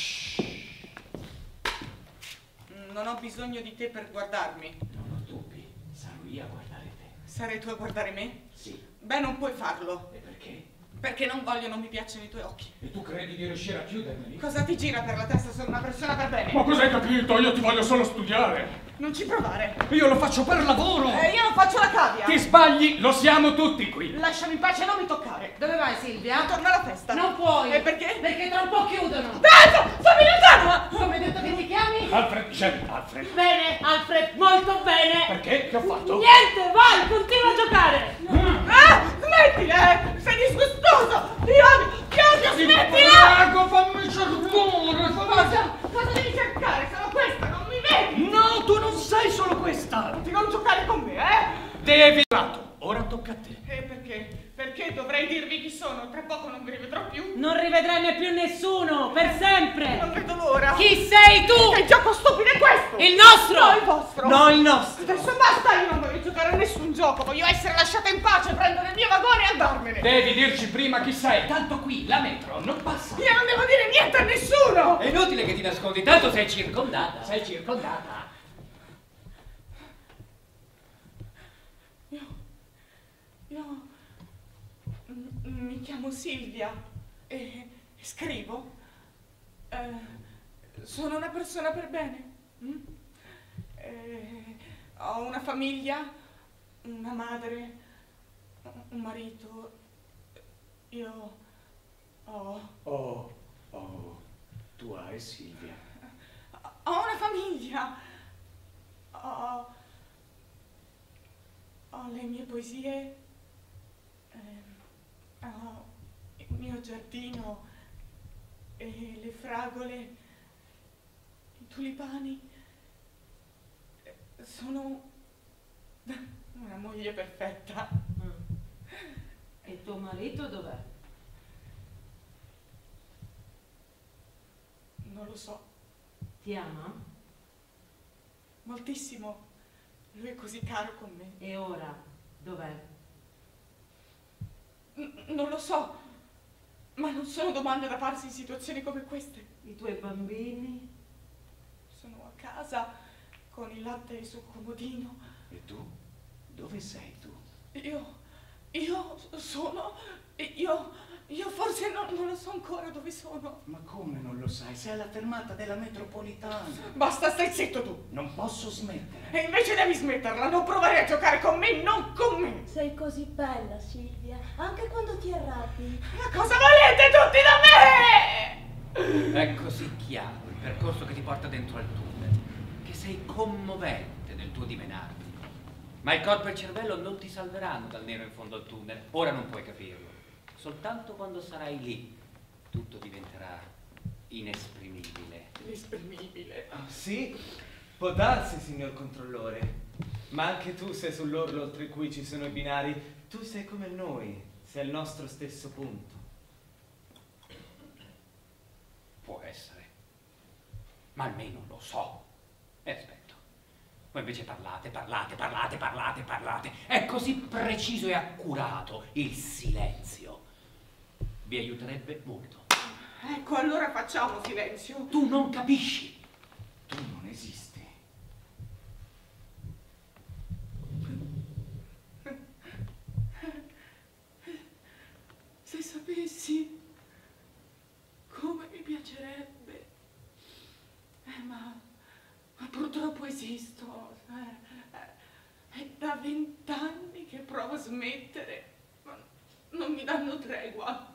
[SPEAKER 4] Non ho bisogno di te per guardarmi.
[SPEAKER 2] Non ho dubbi, sarò io a guardare te.
[SPEAKER 4] Sarai tu a guardare me?
[SPEAKER 2] Sì.
[SPEAKER 4] Beh, non puoi farlo.
[SPEAKER 2] E perché?
[SPEAKER 4] Perché non mi piacciono i tuoi occhi.
[SPEAKER 2] E tu credi di riuscire a chiudermeli?
[SPEAKER 4] Cosa ti gira per la testa? Sono una persona per bene.
[SPEAKER 2] Ma cosa hai capito? Io ti voglio solo studiare.
[SPEAKER 4] Non ci provare.
[SPEAKER 2] Io lo faccio per lavoro.
[SPEAKER 4] Io non faccio la cavia.
[SPEAKER 2] Ti sbagli, lo siamo tutti qui.
[SPEAKER 4] Lasciami in pace, non mi toccare.
[SPEAKER 3] Dove vai, Silvia?
[SPEAKER 4] Torno alla festa.
[SPEAKER 3] Non puoi.
[SPEAKER 4] E perché?
[SPEAKER 3] Perché tra un po' chiudono.
[SPEAKER 4] Stammi lontano!
[SPEAKER 3] Come hai detto che ti chiami?
[SPEAKER 2] Alfred, c'è Alfred.
[SPEAKER 3] Bene, Alfred, molto bene.
[SPEAKER 2] Perché? Che ho fatto?
[SPEAKER 3] Niente, vai, continua a giocare.
[SPEAKER 4] Smettila, sei disgustoso! Ti odio, smettila!
[SPEAKER 2] Prego, fammi cercare!
[SPEAKER 4] Cosa devi cercare? Sono questa, non mi vedi?
[SPEAKER 2] No, tu non sei solo questa!
[SPEAKER 4] Ti non giocare con me,
[SPEAKER 2] Devi... Ora tocca a te.
[SPEAKER 4] E perché? Perché dovrei dirvi chi sono? Tra poco non vi rivedrò più.
[SPEAKER 3] Non rivedrai mai più nessuno, per sempre.
[SPEAKER 4] Non vedo l'ora.
[SPEAKER 3] Chi sei tu?
[SPEAKER 4] Che gioco stupido è questo?
[SPEAKER 3] Il nostro!
[SPEAKER 4] No, il vostro!
[SPEAKER 6] No, il nostro!
[SPEAKER 4] Adesso basta, io non voglio giocare a nessun gioco, voglio essere lasciata in pace, prendere il mio vagone e andarmene!
[SPEAKER 2] Devi dirci prima chi sei, tanto qui la metro non passa.
[SPEAKER 4] Io non devo dire niente a nessuno!
[SPEAKER 5] È inutile che ti nascondi, tanto sei circondata.
[SPEAKER 2] Sei circondata.
[SPEAKER 4] No, mi chiamo Silvia e scrivo. Sono una persona per bene. Ho una famiglia, una madre, un marito. Io ho...
[SPEAKER 2] Tu hai, Silvia.
[SPEAKER 4] Ho una famiglia. Ho le mie poesie. Ho il mio giardino e le fragole, i tulipani. Sono una moglie perfetta.
[SPEAKER 3] E tuo marito dov'è?
[SPEAKER 4] Non lo so.
[SPEAKER 3] Ti ama?
[SPEAKER 4] Moltissimo. Lui è così caro con me.
[SPEAKER 3] E ora dov'è?
[SPEAKER 4] Non lo so. Ma non sono domande da farsi in situazioni come queste.
[SPEAKER 3] I tuoi bambini?
[SPEAKER 4] Sono a casa con il latte sul comodino.
[SPEAKER 2] E tu? Dove sei tu?
[SPEAKER 4] Io forse non lo so ancora dove sono.
[SPEAKER 2] Ma come non lo sai? Sei alla fermata della metropolitana.
[SPEAKER 4] Basta, stai zitto tu.
[SPEAKER 2] Non posso smettere.
[SPEAKER 4] E invece devi smetterla, non provare a giocare con me, non con me.
[SPEAKER 1] Sei così bella, Silvia, anche quando ti arrabbi.
[SPEAKER 4] Ma cosa volete tutti da me?
[SPEAKER 5] È così chiaro il percorso che ti porta dentro al tunnel, che sei commovente nel tuo dimenarti. Ma il corpo e il cervello non ti salveranno dal nero in fondo al tunnel. Ora non puoi capirlo. Soltanto quando sarai lì, tutto diventerà inesprimibile.
[SPEAKER 4] Inesprimibile.
[SPEAKER 6] Sì, può darsi, signor controllore. Ma anche tu sei sull'orlo oltre cui ci sono i binari. Tu sei come noi, sei al nostro stesso punto.
[SPEAKER 5] Può essere. Ma almeno lo so. E aspetto. Voi invece parlate. È così preciso e accurato il silenzio. Vi aiuterebbe molto.
[SPEAKER 4] Ecco, allora facciamo silenzio.
[SPEAKER 5] Tu non capisci.
[SPEAKER 2] Tu non esisti.
[SPEAKER 4] Se sapessi come mi piacerebbe. Ma purtroppo esisto. È da 20 anni che provo a smettere, ma non mi danno tregua.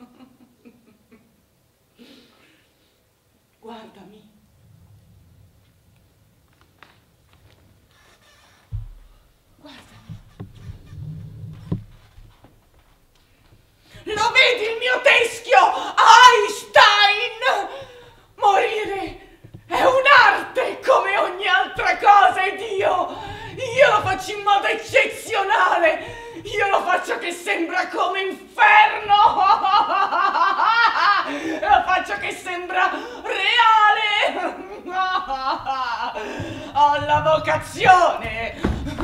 [SPEAKER 4] Guardami. Guardami. Lo vedi il mio teschio, Einstein? Morire è un'arte come ogni altra cosa ed io lo faccio in modo eccezionale. Io lo faccio che sembra come inferno. Lo faccio che sembra reale. Ho la vocazione.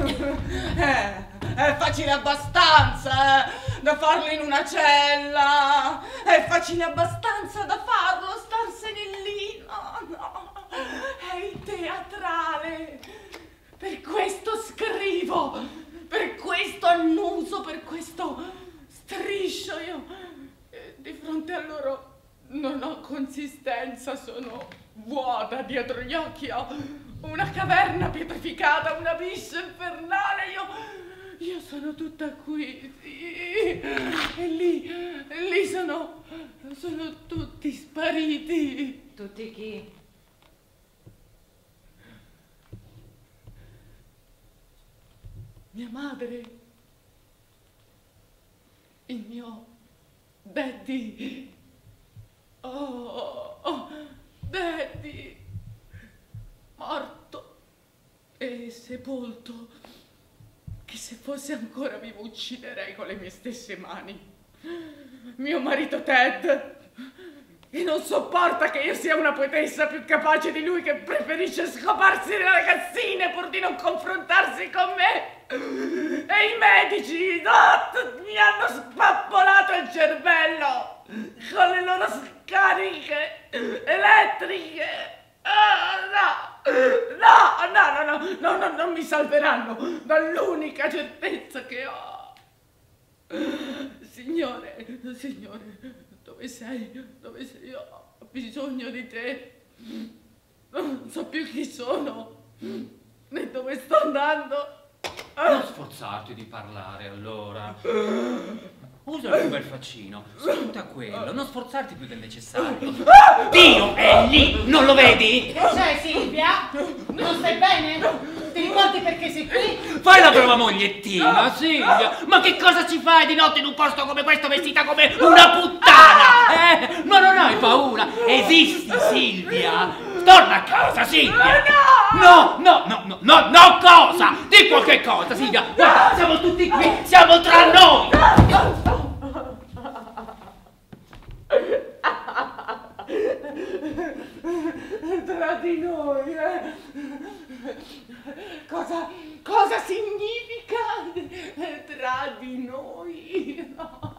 [SPEAKER 4] È facile abbastanza da farlo in una cella. È facile abbastanza da farlo starsene lì. No. È il teatrale. Per questo scrivo, per questo annuso, per questo striscio. Io di fronte a loro non ho consistenza, sono vuota dietro gli occhi, ho una caverna pietrificata, un abisso infernale. Io sono tutta qui, sì. E lì sono tutti spariti.
[SPEAKER 3] Tutti chi?
[SPEAKER 4] Mia madre, il mio Daddy, Daddy, morto e sepolto, che se fosse ancora vivo ucciderei con le mie stesse mani. Mio marito Ted, che non sopporta che io sia una poetessa più capace di lui, che preferisce scoparsi le ragazzine pur di non confrontarsi con me. E i medici mi hanno spappolato il cervello con le loro scariche elettriche. No, non mi salveranno dall'unica certezza che ho.
[SPEAKER 7] Signore, dove sei? Dove sei? Io ho bisogno di te. Non so più chi sono, né dove sto andando.
[SPEAKER 5] Non sforzarti di parlare, allora. Usa il tuo bel faccino, spunta quello, non sforzarti più del necessario. Dio è lì, non lo vedi?
[SPEAKER 3] Che c'è, Silvia? Non stai bene? Ti ricordi perché sei qui?
[SPEAKER 5] Fai la prova mogliettina, Silvia. Ma che cosa ci fai di notte in un posto come questo vestita come una puttana? No, non hai paura. Esisti, Silvia. Torna a casa, Silvia. No, cosa? Di qualche cosa, Silvia. Guarda, siamo tutti qui, siamo tra noi.
[SPEAKER 7] Tra di noi, Cosa significa tra di noi?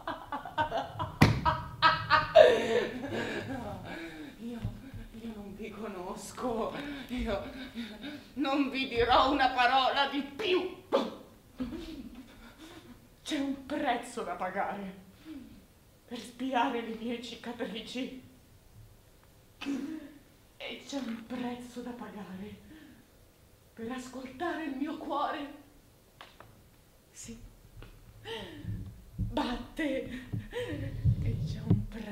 [SPEAKER 7] Io non vi conosco, io non vi dirò una parola di più. C'è un prezzo da pagare per spiare le mie cicatrici. E c'è un prezzo da pagare per ascoltare il mio cuore. Sì, batte. E c'è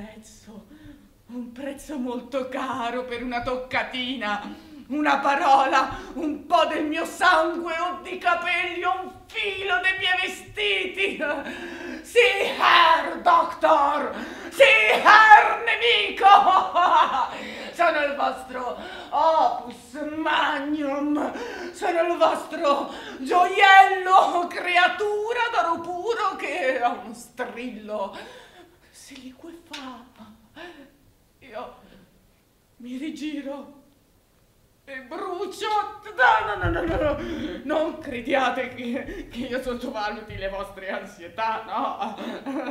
[SPEAKER 7] un prezzo molto caro per una toccatina, una parola, un po' del mio sangue o di capelli o un filo dei miei vestiti. Sì, Herr Doctor! Sì, Herr Nemico! Sono il vostro opus magnum, sono il vostro gioiello, creatura d'oro puro che ha uno strillo. Se liquefà, io mi rigiro e brucio. No, non crediate che io sottovaluti le vostre ansietà, no.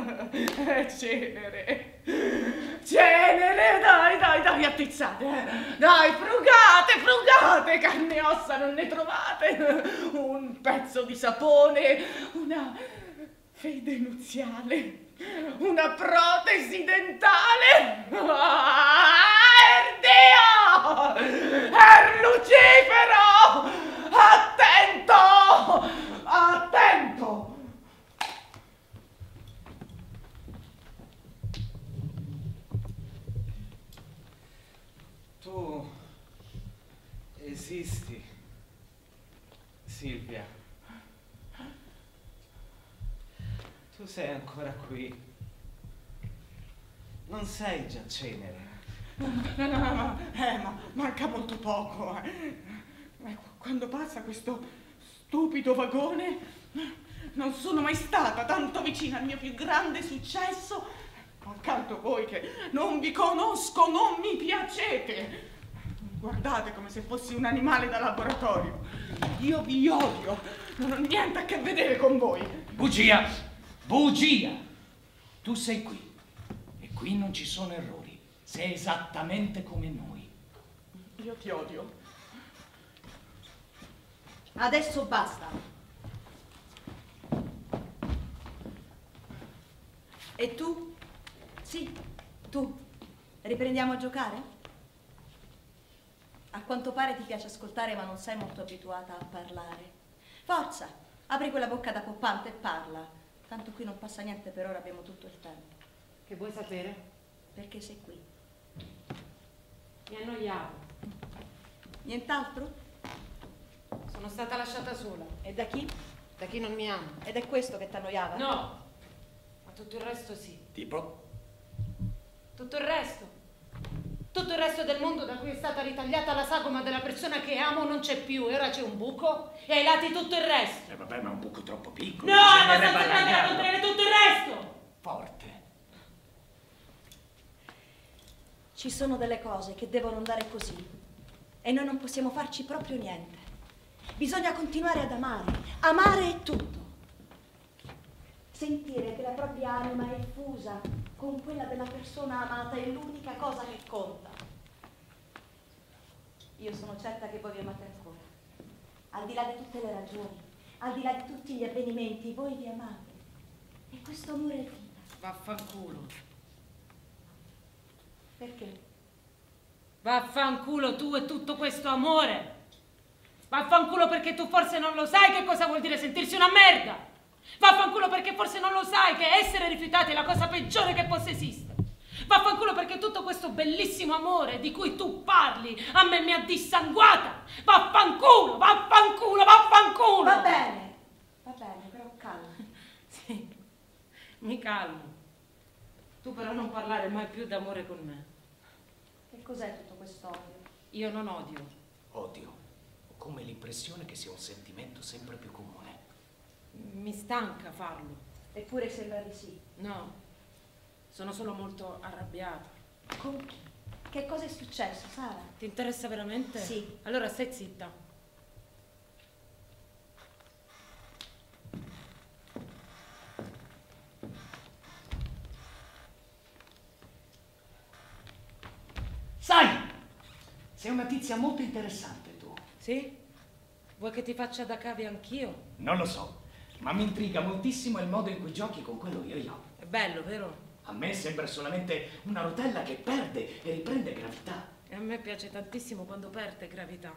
[SPEAKER 7] Cenere, dai, attizzate, dai, frugate, carne e ossa non ne trovate, un pezzo di sapone, una fede nuziale, una protesi dentale. Dio! È Lucifero! Attento!
[SPEAKER 6] Tu esisti, Silvia. Tu sei ancora qui. Non sei già cenere.
[SPEAKER 7] No, ma manca molto poco. Quando passa questo stupido vagone, non sono mai stata tanto vicina al mio più grande successo. Accanto a voi che non vi conosco, non mi piacete. Guardate come se fossi un animale da laboratorio. Io vi odio, non ho niente a che vedere con voi.
[SPEAKER 2] Bugia! Tu sei qui e qui non ci sono errori. Sei esattamente come noi.
[SPEAKER 7] Io ti odio.
[SPEAKER 1] Adesso basta. E tu? Sì, tu. Riprendiamo a giocare? A quanto pare ti piace ascoltare ma non sei molto abituata a parlare. Forza, apri quella bocca da poppante e parla. Tanto qui non passa niente per ora, abbiamo tutto il tempo.
[SPEAKER 3] Che vuoi sapere?
[SPEAKER 1] Perché sei qui?
[SPEAKER 3] Mi annoiavo.
[SPEAKER 1] Nient'altro?
[SPEAKER 3] Sono stata lasciata sola.
[SPEAKER 1] E da chi?
[SPEAKER 3] Da chi non mi ama.
[SPEAKER 1] Ed è questo che ti annoiava?
[SPEAKER 3] No, ma tutto il resto sì.
[SPEAKER 2] Tipo?
[SPEAKER 3] Tutto il resto. Tutto il resto del mondo da cui è stata ritagliata la sagoma della persona che amo non c'è più. E ora c'è un buco e ai lati tutto il resto.
[SPEAKER 2] Vabbè, ma è un buco troppo piccolo.
[SPEAKER 3] No, è abbastanza grande da contenere tutto il resto.
[SPEAKER 2] Forte.
[SPEAKER 1] Ci sono delle cose che devono andare così e noi non possiamo farci proprio niente. Bisogna continuare ad amare. Amare è tutto. Sentire che la propria anima è fusa con quella della persona amata è l'unica cosa che conta. Io sono certa che voi vi amate ancora. Al di là di tutte le ragioni, al di là di tutti gli avvenimenti, voi vi amate. E questo amore è vita.
[SPEAKER 3] Vaffanculo.
[SPEAKER 1] Perché?
[SPEAKER 3] Vaffanculo tu e tutto questo amore. Vaffanculo perché tu forse non lo sai che cosa vuol dire sentirsi una merda. Vaffanculo perché forse non lo sai che essere rifiutati è la cosa peggiore che possa esistere. Vaffanculo perché tutto questo bellissimo amore di cui tu parli a me mi ha dissanguata. Vaffanculo, vaffanculo, vaffanculo.
[SPEAKER 1] Va bene, però calma.
[SPEAKER 3] Sì, mi calmo. Tu però non parlare mai più d'amore con me.
[SPEAKER 1] Che cos'è tutto questo odio?
[SPEAKER 3] Io non odio.
[SPEAKER 8] Odio. Ho come l'impressione che sia un sentimento sempre più comune.
[SPEAKER 3] Mi stanca farlo.
[SPEAKER 1] Eppure sembra di sì.
[SPEAKER 3] No, sono solo molto arrabbiata.
[SPEAKER 1] Con chi? Che cosa è successo, Sara?
[SPEAKER 3] Ti interessa veramente?
[SPEAKER 1] Sì.
[SPEAKER 3] Allora stai zitta.
[SPEAKER 8] Sai, sei una tizia molto interessante tu.
[SPEAKER 3] Sì? Vuoi che ti faccia da cavi anch'io?
[SPEAKER 8] Non lo so, ma mi intriga moltissimo il modo in cui giochi con quello yo-yo.
[SPEAKER 3] È bello, vero?
[SPEAKER 8] A me sembra solamente una rotella che perde e riprende gravità.
[SPEAKER 3] E a me piace tantissimo quando perde gravità.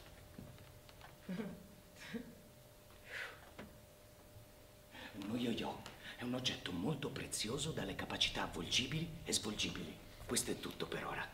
[SPEAKER 8] Uno yo-yo è un oggetto molto prezioso dalle capacità avvolgibili e svolgibili. Questo è tutto per ora.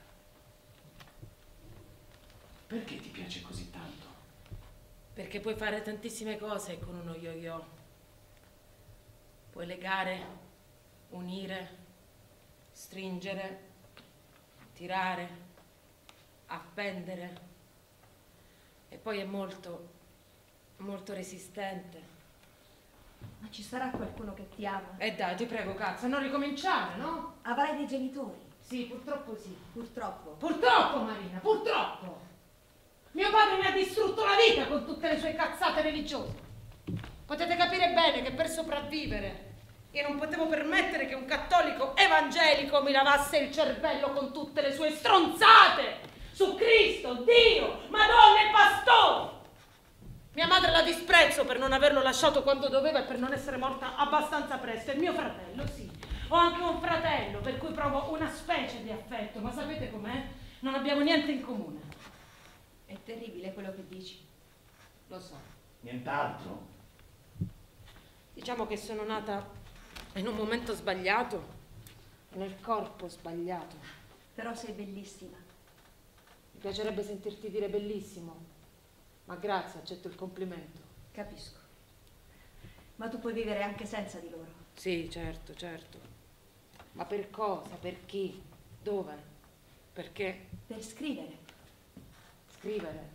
[SPEAKER 8] Perché ti piace così tanto?
[SPEAKER 3] Perché puoi fare tantissime cose con uno yo-yo. Puoi legare, unire, stringere, tirare, appendere. E poi è molto, molto resistente.
[SPEAKER 1] Ma ci sarà qualcuno che ti ama?
[SPEAKER 3] E dai, ti prego, cazzo, non ricominciare, no?
[SPEAKER 1] Avrai dei genitori?
[SPEAKER 3] Sì, purtroppo sì.
[SPEAKER 1] Purtroppo.
[SPEAKER 3] Purtroppo, Marina, purtroppo. Mio padre mi ha distrutto la vita con tutte le sue cazzate religiose. Potete capire bene che per sopravvivere io non potevo permettere che un cattolico evangelico mi lavasse il cervello con tutte le sue stronzate su Cristo, Dio, Madonna e pastore. Mia madre la disprezzo per non averlo lasciato quando doveva e per non essere morta abbastanza presto. E mio fratello, sì. Ho anche un fratello per cui provo una specie di affetto, ma sapete com'è? Non abbiamo niente in comune.
[SPEAKER 1] È terribile quello che dici.
[SPEAKER 3] Lo so.
[SPEAKER 8] Nient'altro?
[SPEAKER 3] Diciamo che sono nata in un momento sbagliato, nel corpo sbagliato.
[SPEAKER 1] Però sei bellissima.
[SPEAKER 3] Mi piacerebbe sentirti dire bellissimo, ma grazie, accetto il complimento.
[SPEAKER 1] Capisco. Ma tu puoi vivere anche senza di loro.
[SPEAKER 3] Sì, certo, certo. Ma per cosa? Per chi? Dove? Perché?
[SPEAKER 1] Per scrivere.
[SPEAKER 3] Scrivere.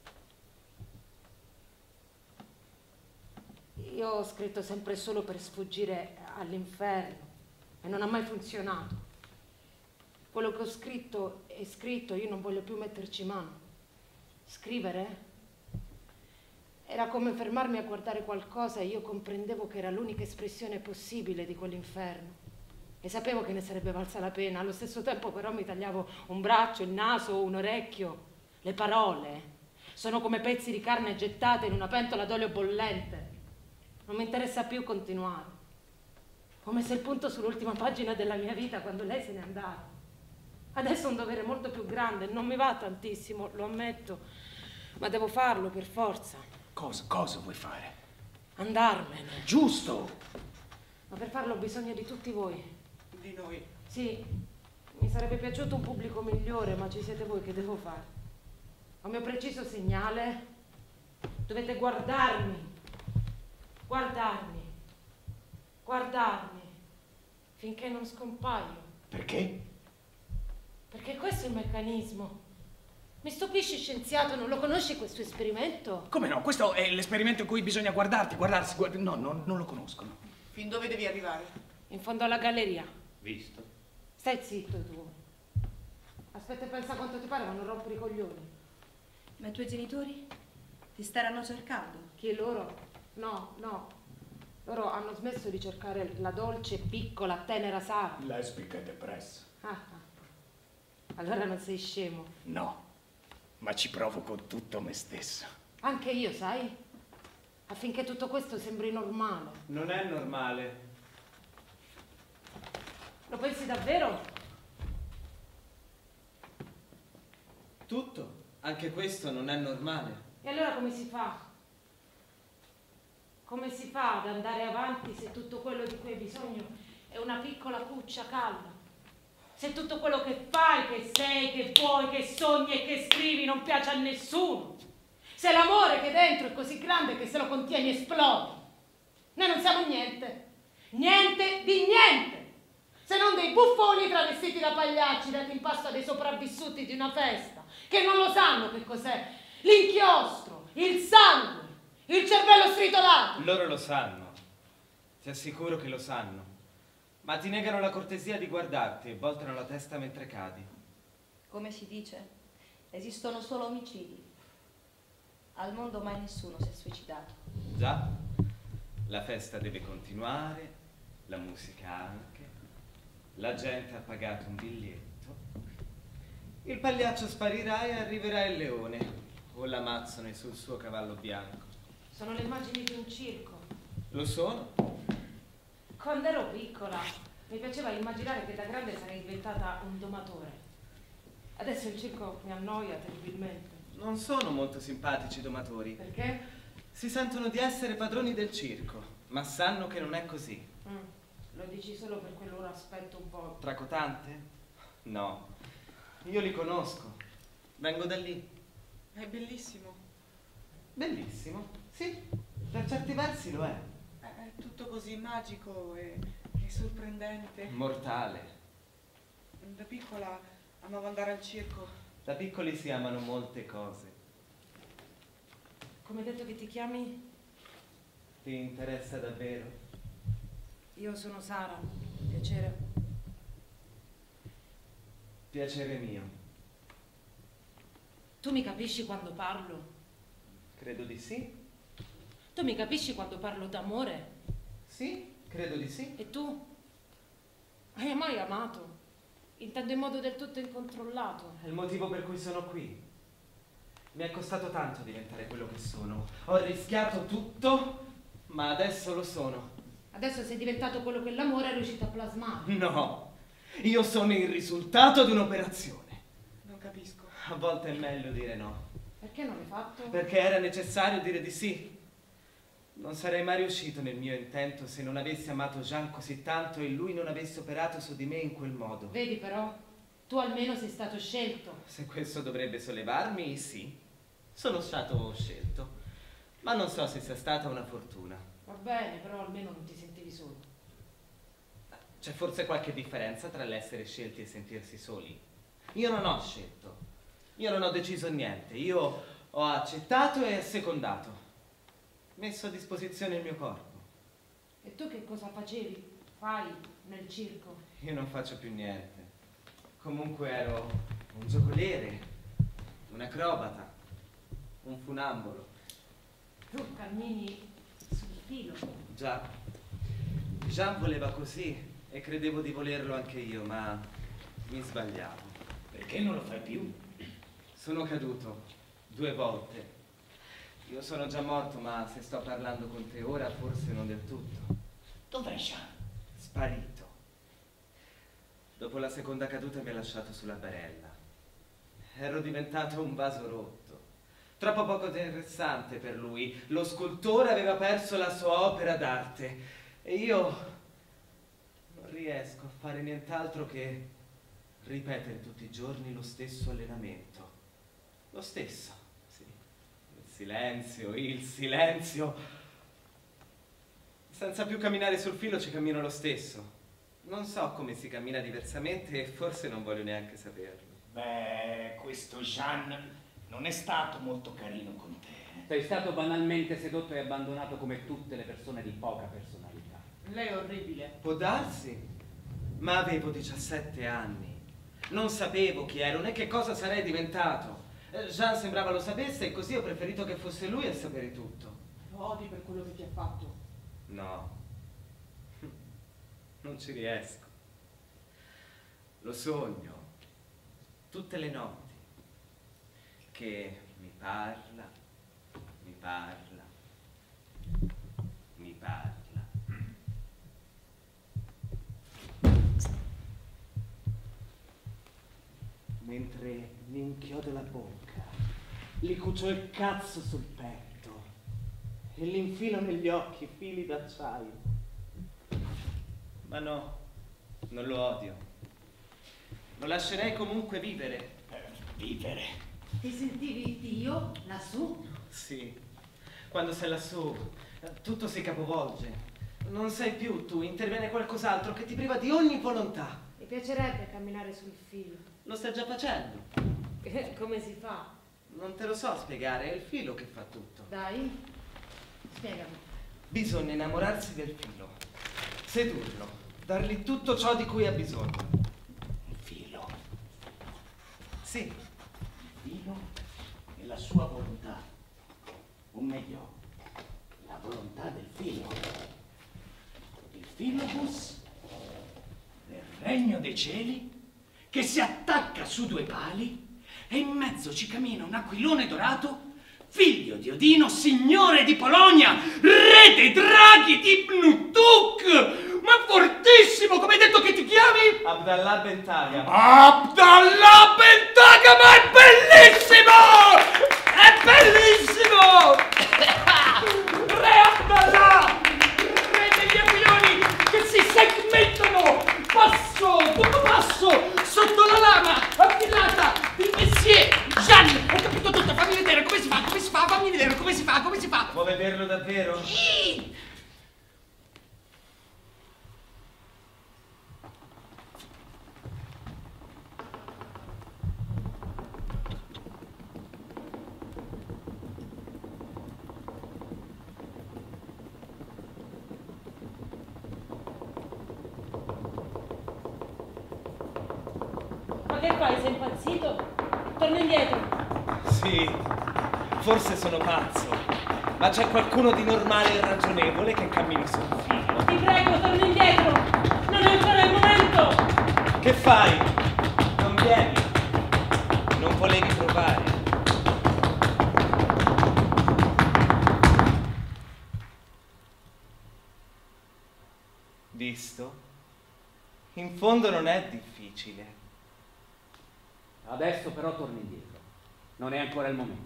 [SPEAKER 3] Io ho scritto sempre solo per sfuggire all'inferno e non ha mai funzionato. Quello che ho scritto è scritto, io non voglio più metterci mano. Scrivere era come fermarmi a guardare qualcosa e io comprendevo che era l'unica espressione possibile di quell'inferno. E sapevo che ne sarebbe valsa la pena. Allo stesso tempo però mi tagliavo un braccio, il naso, un orecchio. Le parole sono come pezzi di carne gettate in una pentola d'olio bollente. Non mi interessa più continuare. Ho messo il punto sull'ultima pagina della mia vita quando lei se n'è andata. Adesso ho un dovere molto più grande, non mi va tantissimo, lo ammetto, ma devo farlo per forza.
[SPEAKER 8] Cosa vuoi fare?
[SPEAKER 3] Andarmene.
[SPEAKER 8] Giusto!
[SPEAKER 3] Ma per farlo ho bisogno di tutti voi.
[SPEAKER 7] Di noi.
[SPEAKER 3] Sì, mi sarebbe piaciuto un pubblico migliore, ma ci siete voi, che devo fare? Ho mio preciso segnale. Dovete guardarmi. Guardarmi. Guardarmi. Finché non scompaio.
[SPEAKER 8] Perché?
[SPEAKER 3] Perché questo è il meccanismo. Mi stupisci, scienziato, non lo conosci questo esperimento?
[SPEAKER 8] Come no? Questo è l'esperimento in cui bisogna guardarsi. No, non lo conoscono.
[SPEAKER 7] Fin dove devi arrivare?
[SPEAKER 3] In fondo alla galleria.
[SPEAKER 5] Visto?
[SPEAKER 3] Stai zitto tu. Aspetta e pensa quanto ti pare, ma non rompere i coglioni.
[SPEAKER 1] Ma i tuoi genitori ti staranno cercando?
[SPEAKER 3] Chi loro? No, no. Loro hanno smesso di cercare la dolce, piccola, tenera Sara.
[SPEAKER 8] Lesbica e depressa.
[SPEAKER 3] Allora non sei scemo.
[SPEAKER 8] No, ma ci provo con tutto me stesso.
[SPEAKER 3] Anche io, sai? Affinché tutto questo sembri normale.
[SPEAKER 6] Non è normale.
[SPEAKER 3] Lo pensi davvero?
[SPEAKER 6] Tutto. Anche questo non è normale.
[SPEAKER 3] E allora come si fa? Come si fa ad andare avanti se tutto quello di cui hai bisogno è una piccola cuccia calma? Se tutto quello che fai, che sei, che vuoi, che sogni e che scrivi non piace a nessuno? Se l'amore che dentro è così grande che se lo contieni esplodi? Noi non siamo niente. Niente di niente. Se non dei buffoni travestiti da pagliacci dati in pasto a dei sopravvissuti di una festa, che non lo sanno che cos'è. L'inchiostro, il sangue, il cervello stritolato.
[SPEAKER 6] Loro lo sanno. Ti assicuro che lo sanno. Ma ti negano la cortesia di guardarti e voltano la testa mentre cadi.
[SPEAKER 1] Come si dice, esistono solo omicidi. Al mondo mai nessuno si è suicidato.
[SPEAKER 6] Già, la festa deve continuare, la musica anche, la gente ha pagato un biglietto, il pagliaccio sparirà e arriverà il leone, o l'Amazzone sul suo cavallo bianco.
[SPEAKER 3] Sono le immagini di un circo.
[SPEAKER 6] Lo sono.
[SPEAKER 3] Quando ero piccola mi piaceva immaginare che da grande sarei diventata un domatore. Adesso il circo mi annoia terribilmente.
[SPEAKER 6] Non sono molto simpatici i domatori.
[SPEAKER 3] Perché?
[SPEAKER 6] Si sentono di essere padroni del circo, ma sanno che non è così.
[SPEAKER 3] Lo dici solo per quel loro aspetto un po'...
[SPEAKER 6] Tracotante? No. Io li conosco. Vengo da lì.
[SPEAKER 4] È bellissimo.
[SPEAKER 6] Bellissimo, sì. Per certi versi lo è.
[SPEAKER 4] È tutto così magico e sorprendente.
[SPEAKER 6] Mortale.
[SPEAKER 4] Da piccola amavo andare al circo.
[SPEAKER 6] Da piccoli si amano molte cose.
[SPEAKER 3] Come hai detto che ti chiami?
[SPEAKER 6] Ti interessa davvero?
[SPEAKER 3] Io sono Sara. Piacere.
[SPEAKER 6] Piacere mio.
[SPEAKER 3] Tu mi capisci quando parlo?
[SPEAKER 6] Credo di sì.
[SPEAKER 3] Tu mi capisci quando parlo d'amore?
[SPEAKER 6] Sì, credo di sì.
[SPEAKER 3] E tu? Hai mai amato? Intendo in modo del tutto incontrollato.
[SPEAKER 6] È il motivo per cui sono qui. Mi è costato tanto diventare quello che sono. Ho rischiato tutto, ma adesso lo sono.
[SPEAKER 3] Adesso sei diventato quello che l'amore è riuscito a plasmare.
[SPEAKER 6] No, io sono il risultato di un'operazione.
[SPEAKER 4] Non capisco.
[SPEAKER 6] A volte è meglio dire no.
[SPEAKER 3] Perché non l'hai fatto?
[SPEAKER 6] Perché era necessario dire di sì. Non sarei mai riuscito nel mio intento se non avessi amato Jean così tanto e lui non avesse operato su di me in quel modo.
[SPEAKER 3] Vedi però, tu almeno sei stato scelto.
[SPEAKER 6] Se questo dovrebbe sollevarmi, sì. Sono stato scelto. Ma non so se sia stata una fortuna.
[SPEAKER 3] Va bene, però almeno non ti sentivi solo.
[SPEAKER 6] C'è forse qualche differenza tra l'essere scelti e sentirsi soli? Io non ho scelto. Io non ho deciso niente. Io ho accettato e assecondato. Messo a disposizione il mio corpo.
[SPEAKER 3] E tu che cosa facevi? Fai nel circo?
[SPEAKER 6] Io non faccio più niente. Comunque ero un giocoliere, un acrobata, un funambolo.
[SPEAKER 3] Tu cammini sul filo.
[SPEAKER 6] Già, Jean voleva così e credevo di volerlo anche io, ma mi sbagliavo.
[SPEAKER 8] Perché non lo fai più?
[SPEAKER 6] Sono caduto 2 volte. Io sono già morto, ma se sto parlando con te ora forse non del tutto.
[SPEAKER 8] Dov'è Jean?
[SPEAKER 6] Sparito. Dopo la seconda caduta mi ha lasciato sulla barella. Ero diventato un vaso rotto. Troppo poco interessante per lui. Lo scultore aveva perso la sua opera d'arte. E io non riesco a fare nient'altro che ripetere tutti i giorni lo stesso allenamento. Lo stesso, sì. Il silenzio. Senza più camminare sul filo ci cammino lo stesso. Non so come si cammina diversamente e forse non voglio neanche saperlo.
[SPEAKER 8] Beh, questo Jean non è stato molto carino con te.
[SPEAKER 5] Sei stato banalmente sedotto e abbandonato come tutte le persone di poca personalità.
[SPEAKER 7] Lei è orribile.
[SPEAKER 6] Può darsi, ma avevo 17 anni. Non sapevo chi ero né che cosa sarei diventato. Jean sembrava lo sapesse e così ho preferito che fosse lui a sapere tutto.
[SPEAKER 7] Lo odi per quello che ti ha fatto.
[SPEAKER 6] No, non ci riesco. Lo sogno tutte le notti che mi parla, mi parla, mi parla. mentre mi inchiodo la bocca, gli cucio il cazzo sul petto e gli infilo negli occhi fili d'acciaio. Ma no, non lo odio. Lo lascerei comunque vivere.
[SPEAKER 8] Vivere?
[SPEAKER 3] Ti sentivi Dio lassù?
[SPEAKER 6] Sì, quando sei lassù tutto si capovolge. Non sei più tu, interviene qualcos'altro che ti priva di ogni volontà.
[SPEAKER 3] Mi piacerebbe camminare sul filo.
[SPEAKER 6] Lo stai già facendo.
[SPEAKER 3] Come si fa?
[SPEAKER 6] Non te lo so spiegare, è il filo che fa tutto.
[SPEAKER 3] Dai, spiegami.
[SPEAKER 6] Bisogna innamorarsi del filo, sedurlo, dargli tutto ciò di cui ha bisogno.
[SPEAKER 8] Il filo.
[SPEAKER 6] Sì,
[SPEAKER 8] Il filo è la sua volontà. O meglio, la volontà del filo. Il filobus del regno dei cieli che si attacca su due pali e in mezzo ci cammina un aquilone dorato, figlio di Odino, signore di Polonia, re dei draghi di Pnutuk, ma fortissimo, come hai detto che ti chiami?
[SPEAKER 6] Abdallah Bentaga.
[SPEAKER 8] Abdallah Bentaga, ma è bellissimo! È bellissimo! Re Abdallah! Re degli aquiloni che si segmentano passo dopo passo sotto la lama affilata di Messier Jeanne. Ho capito tutto, fammi vedere come si fa, fammi vedere come si fa.
[SPEAKER 6] Vuoi vederlo davvero?
[SPEAKER 8] Sì!
[SPEAKER 3] Ma che fai? Sei impazzito? Torna indietro.
[SPEAKER 6] Sì, forse sono pazzo, ma c'è qualcuno di normale e ragionevole che cammini sul filo.
[SPEAKER 3] Ti prego, torna indietro. Non è ancora il momento.
[SPEAKER 6] Che fai? Non vieni? Non volevi provare? Visto? In fondo non è difficile.
[SPEAKER 5] Adesso però torni indietro. Non è ancora il momento.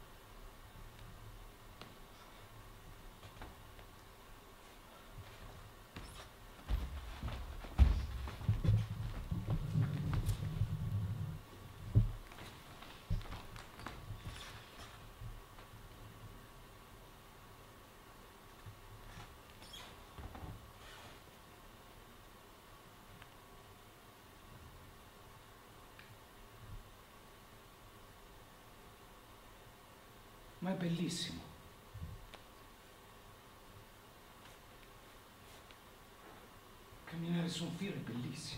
[SPEAKER 8] Ma è bellissimo. Camminare su un filo è bellissimo.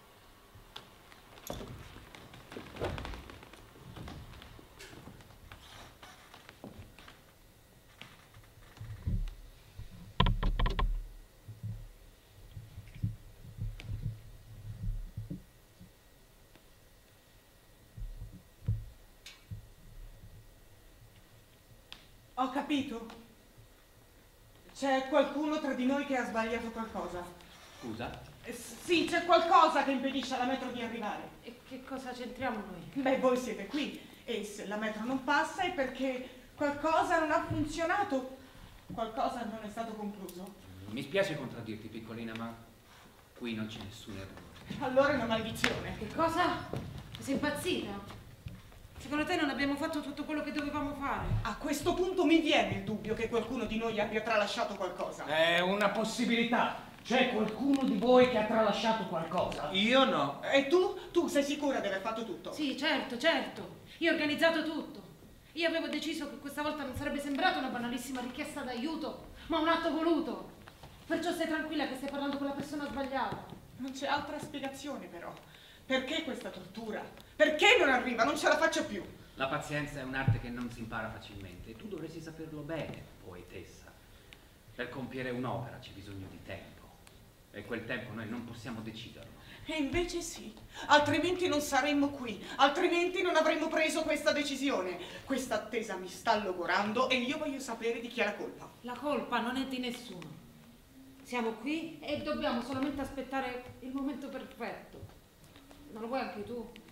[SPEAKER 7] Ho capito. C'è qualcuno tra di noi che ha sbagliato qualcosa.
[SPEAKER 5] Scusa?
[SPEAKER 7] Sì, c'è qualcosa che impedisce alla metro di arrivare.
[SPEAKER 3] E che cosa c'entriamo noi?
[SPEAKER 7] Beh, voi siete qui e se la metro non passa è perché qualcosa non ha funzionato. Qualcosa non è stato concluso.
[SPEAKER 5] Mi spiace contraddirti, piccolina, ma qui non c'è nessun errore.
[SPEAKER 7] Allora è una maledizione.
[SPEAKER 3] Che cosa? Sei impazzita? Secondo te non abbiamo fatto tutto quello che dovevamo fare?
[SPEAKER 7] A questo punto mi viene il dubbio che qualcuno di noi abbia tralasciato qualcosa.
[SPEAKER 8] È una possibilità. C'è qualcuno di voi che ha tralasciato qualcosa?
[SPEAKER 6] Io no.
[SPEAKER 7] E tu? Tu sei sicura di aver fatto tutto?
[SPEAKER 3] Sì, certo, certo. Io ho organizzato tutto. Io avevo deciso che questa volta non sarebbe sembrata una banalissima richiesta d'aiuto, ma un atto voluto. Perciò stai tranquilla che stai parlando con la persona sbagliata.
[SPEAKER 7] Non c'è altra spiegazione però. Perché questa tortura? Perché non arriva? Non ce la faccio più.
[SPEAKER 5] La pazienza è un'arte che non si impara facilmente e tu dovresti saperlo bene, poetessa. Per compiere un'opera c'è bisogno di tempo e quel tempo noi non possiamo deciderlo.
[SPEAKER 7] E invece sì, altrimenti non saremmo qui, altrimenti non avremmo preso questa decisione. Questa attesa mi sta logorando e io voglio sapere di chi è la colpa.
[SPEAKER 3] La colpa non è di nessuno. Siamo qui e dobbiamo solamente aspettare il momento perfetto. Non lo vuoi anche tu?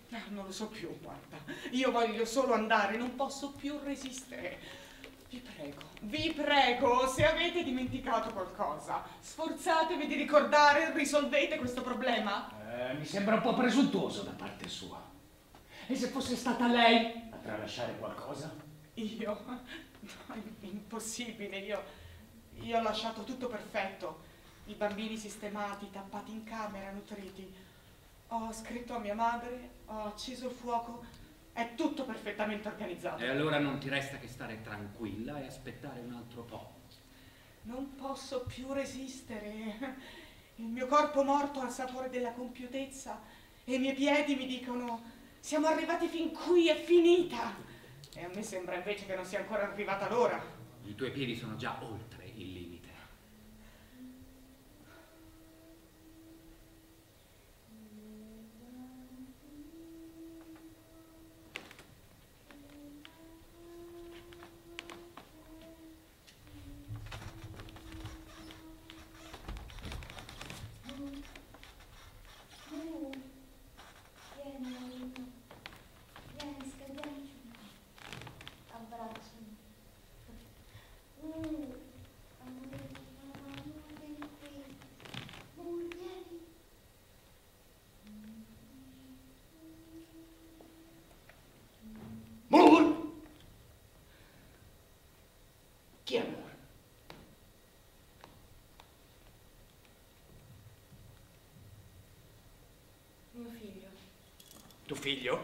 [SPEAKER 7] Non lo so più, guarda. Io voglio solo andare, non posso più resistere. Vi prego, se avete dimenticato qualcosa, sforzatevi di ricordare, risolvete questo problema.
[SPEAKER 8] Mi sembra un po' presuntuoso da parte sua. E se fosse stata lei a tralasciare qualcosa?
[SPEAKER 7] Io? No, è impossibile, io ho lasciato tutto perfetto. I bambini sistemati, tappati in camera, nutriti. Ho scritto a mia madre, ho acceso il fuoco, è tutto perfettamente organizzato.
[SPEAKER 5] E allora non ti resta che stare tranquilla e aspettare un altro po'.
[SPEAKER 7] Non posso più resistere. Il mio corpo morto ha il sapore della compiutezza e i miei piedi mi dicono: siamo arrivati fin qui, è finita. E a me sembra invece che non sia ancora arrivata l'ora.
[SPEAKER 5] I tuoi piedi sono già oltre il limite.
[SPEAKER 8] Chi è Moore?
[SPEAKER 1] Mio figlio.
[SPEAKER 8] Tuo figlio?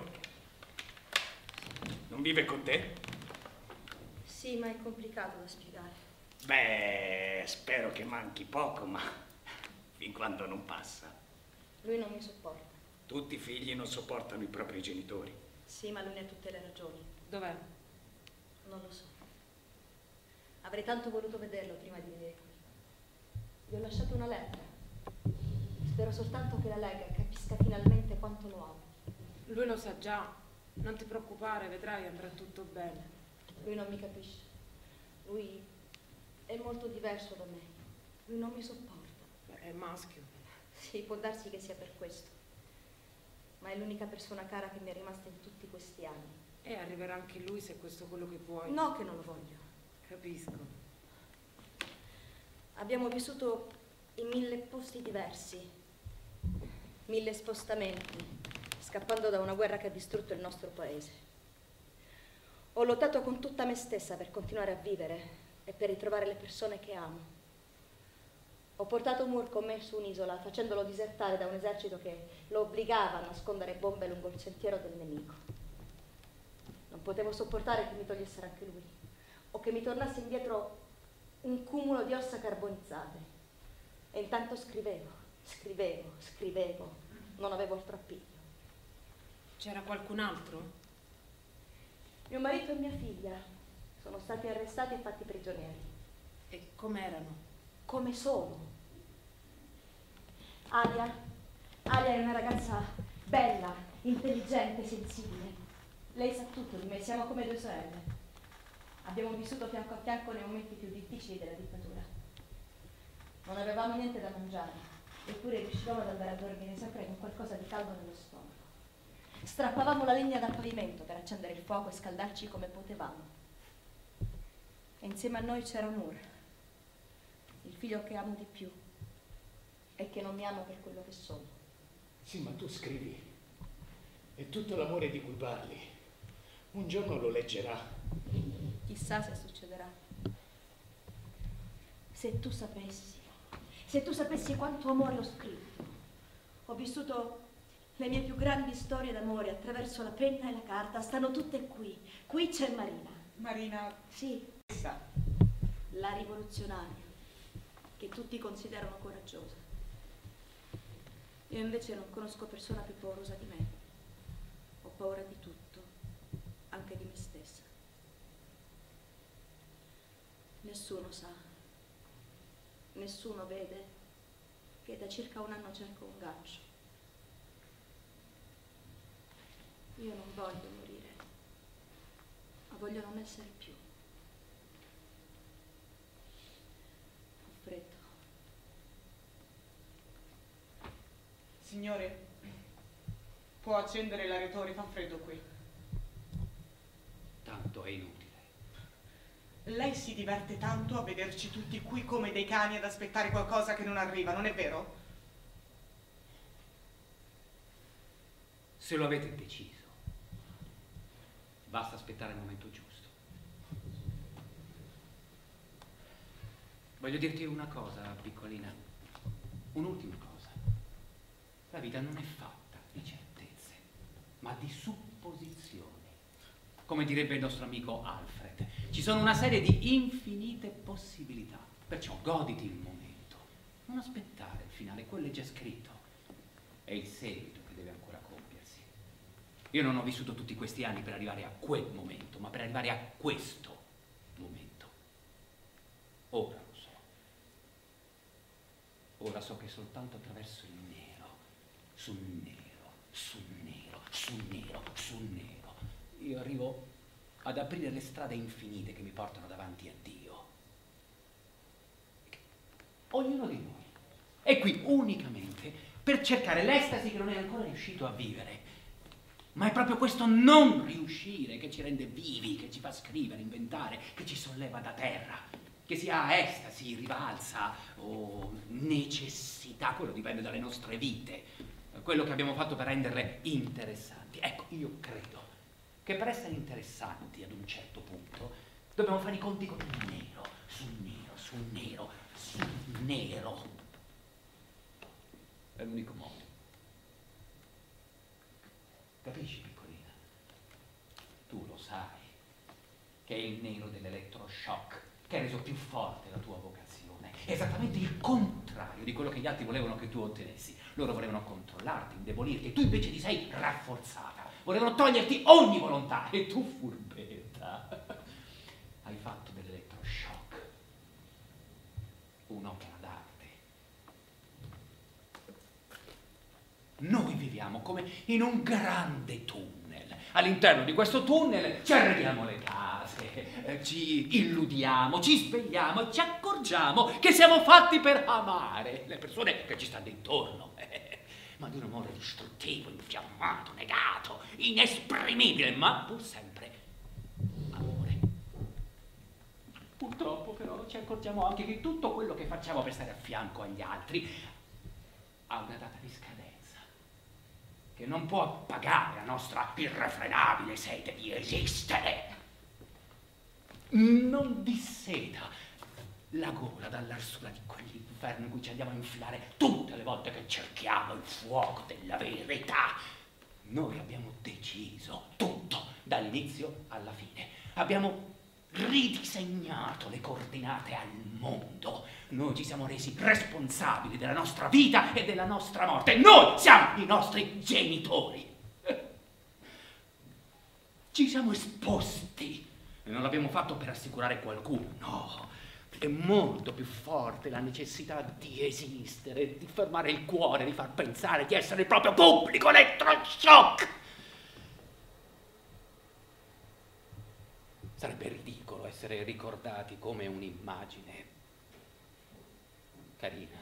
[SPEAKER 8] Non vive con te?
[SPEAKER 1] Sì, ma è complicato da spiegare.
[SPEAKER 8] Beh, spero che manchi poco, ma fin quando non passa.
[SPEAKER 1] Lui non mi sopporta.
[SPEAKER 8] Tutti i figli non sopportano i propri genitori.
[SPEAKER 1] Sì, ma lui ne ha tutte le ragioni.
[SPEAKER 3] Dov'è?
[SPEAKER 1] Non lo so. Avrei tanto voluto vederlo prima di venire qui. Gli ho lasciato una lettera. Spero soltanto che la legga e capisca finalmente quanto lo amo.
[SPEAKER 3] Lui lo sa già. Non ti preoccupare, vedrai, andrà tutto bene.
[SPEAKER 1] Lui non mi capisce. Lui è molto diverso da me. Lui non mi sopporta.
[SPEAKER 3] Beh, è maschio.
[SPEAKER 1] Sì, può darsi che sia per questo. Ma è l'unica persona cara che mi è rimasta in tutti questi anni.
[SPEAKER 3] E arriverà anche lui se questo è quello che vuoi.
[SPEAKER 1] No che non lo voglio.
[SPEAKER 3] Capisco.
[SPEAKER 1] Abbiamo vissuto in 1000 posti diversi, 1000 spostamenti, scappando da una guerra che ha distrutto il nostro paese. Ho lottato con tutta me stessa per continuare a vivere e per ritrovare le persone che amo. Ho portato Moore con me su un'isola, facendolo disertare da un esercito che lo obbligava a nascondere bombe lungo il sentiero del nemico. Non potevo sopportare che mi togliessero anche lui, o che mi tornasse indietro un cumulo di ossa carbonizzate. E intanto scrivevo, non avevo altro appiglio.
[SPEAKER 3] C'era qualcun altro?
[SPEAKER 1] Mio marito e mia figlia sono stati arrestati e fatti prigionieri.
[SPEAKER 3] E com'erano?
[SPEAKER 1] Come sono? Alia è una ragazza bella, intelligente, sensibile. Lei sa tutto di me, siamo come 2 sorelle. Abbiamo vissuto fianco a fianco nei momenti più difficili della dittatura. Non avevamo niente da mangiare, eppure riuscivamo ad andare a dormire sempre con qualcosa di caldo nello stomaco. Strappavamo la legna dal pavimento per accendere il fuoco e scaldarci come potevamo. E insieme a noi c'era Moore, il figlio che amo di più e che non mi ama per quello che sono.
[SPEAKER 8] Sì, ma tu scrivi. E tutto l'amore di cui parli, un giorno lo leggerà.
[SPEAKER 1] Chissà se succederà. Se tu sapessi quanto amore ho scritto. Ho vissuto le mie più grandi storie d'amore attraverso la penna e la carta, stanno tutte qui. Qui c'è Marina.
[SPEAKER 7] Marina?
[SPEAKER 1] Sì.
[SPEAKER 7] Sa.
[SPEAKER 1] La rivoluzionaria, che tutti considerano coraggiosa. Io invece non conosco persona più paurosa di me. Ho paura di tutto, anche di me stessa. Nessuno sa, nessuno vede che da circa 1 anno cerco un gancio. Io non voglio morire, ma voglio non essere più. Ho freddo.
[SPEAKER 7] Signore,
[SPEAKER 4] Può accendere l'aeratore, fa freddo qui.
[SPEAKER 5] Tanto è inutile.
[SPEAKER 4] Lei si diverte tanto a vederci tutti qui come dei cani ad aspettare qualcosa che non arriva, non è vero?
[SPEAKER 5] Se lo avete deciso, basta aspettare il momento giusto. Voglio dirti una cosa, piccolina, un'ultima cosa. La vita non è fatta di certezze, ma di supposizioni. Come direbbe il nostro amico Alfred, ci sono una serie di infinite possibilità, perciò goditi il momento. Non aspettare il finale, quello è già scritto. È il seguito che deve ancora compiersi. Io non ho vissuto tutti questi anni per arrivare a quel momento, ma per arrivare a questo momento. Ora lo so. Ora so che soltanto attraverso il nero, sul nero, sul nero, sul nero, sul nero, io arrivo ad aprire le strade infinite che mi portano davanti a Dio. Ognuno di noi è qui unicamente per cercare l'estasi che non è ancora riuscito a vivere. Ma è proprio questo non riuscire che ci rende vivi, che ci fa scrivere, inventare, che ci solleva da terra. Che sia estasi, rivalsa o necessità, quello dipende dalle nostre vite, quello che abbiamo fatto per renderle interessanti. Ecco, io credo che per essere interessanti ad un certo punto dobbiamo fare i conti con il nero, sul nero, sul nero, sul nero. È l'unico modo. Capisci, piccolina? Tu lo sai che è il nero dell'elettroshock che ha reso più forte la tua vocazione. È esattamente il contrario di quello che gli altri volevano che tu ottenessi. Loro volevano controllarti, indebolirti, e tu invece ti sei rafforzata. Volevano toglierti ogni volontà, e tu, furbetta, hai fatto dell'elettroshock un'opera d'arte. Noi viviamo come in un grande tunnel. All'interno di questo tunnel ci arrediamo le case, ci illudiamo, ci svegliamo e ci accorgiamo che siamo fatti per amare le persone che ci stanno intorno. Ma di un amore distruttivo, infiammato, negato, inesprimibile, ma pur sempre amore. Purtroppo però ci accorgiamo anche che tutto quello che facciamo per stare a fianco agli altri ha una data di scadenza che non può appagare la nostra irrefrenabile sete di esistere. Non disseta la gola dall'arsura di quell'inferno in cui ci andiamo a infilare tutte le volte che cerchiamo il fuoco della verità. Noi abbiamo deciso tutto, dall'inizio alla fine. Abbiamo ridisegnato le coordinate al mondo. Noi ci siamo resi responsabili della nostra vita e della nostra morte. Noi siamo i nostri genitori. Ci siamo esposti e non l'abbiamo fatto per assicurare qualcuno, no. È molto più forte la necessità di esistere, di fermare il cuore, di far pensare di essere il proprio pubblico elettroshock. Sarebbe ridicolo essere ricordati come un'immagine carina.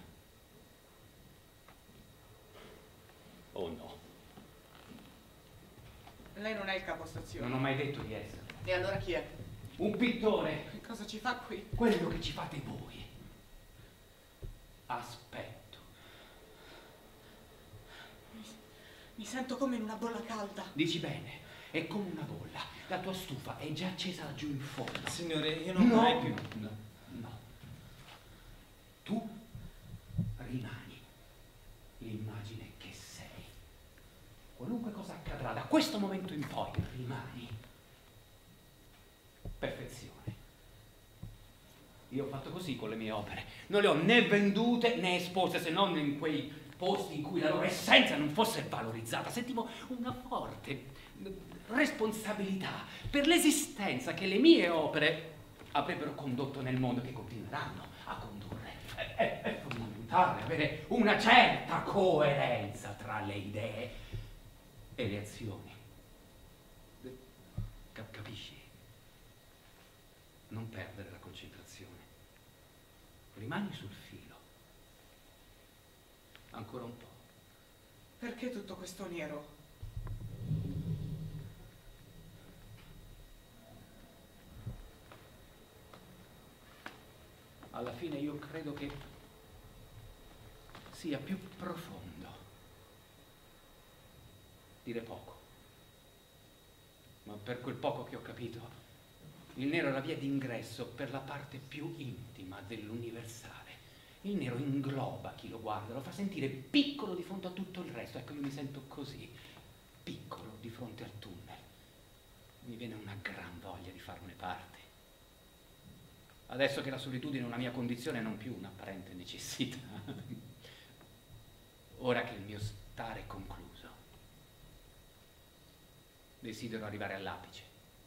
[SPEAKER 5] Oh no.
[SPEAKER 4] Lei non è il capostazione.
[SPEAKER 5] Non ho mai detto di essere.
[SPEAKER 4] E allora chi è?
[SPEAKER 5] Un pittore.
[SPEAKER 4] Che cosa ci fa qui?
[SPEAKER 5] Quello che ci fate voi. Aspetto.
[SPEAKER 4] Mi sento come in una bolla calda.
[SPEAKER 5] Dici bene, è come una bolla. La tua stufa è già accesa laggiù in fondo.
[SPEAKER 6] Signore, io non vorrei più.
[SPEAKER 5] No. Tu rimani l'immagine che sei. Qualunque cosa accadrà da questo momento in poi, rimani. Perfezione. Io ho fatto così con le mie opere. Non le ho né vendute né esposte, se non in quei posti in cui la loro essenza non fosse valorizzata. Sentivo una forte responsabilità per l'esistenza che le mie opere avrebbero condotto nel mondo e che continueranno a condurre. È fondamentale avere una certa coerenza tra le idee e le azioni. Capisci? Non perdere la concentrazione. Rimani sul filo. Ancora un po'.
[SPEAKER 4] Perché tutto questo nero?
[SPEAKER 5] alla fine io credo che sia più profondo. Dire poco. Ma per quel poco che ho capito, il nero è la via d'ingresso per la parte più intima dell'universale. Il nero ingloba chi lo guarda, lo fa sentire piccolo di fronte a tutto il resto. Ecco, io mi sento così, piccolo di fronte al tunnel. Mi viene una gran voglia di farne parte. Adesso che la solitudine è una mia condizione e non più un'apparente necessità. Ora che il mio stare è concluso, desidero arrivare all'apice.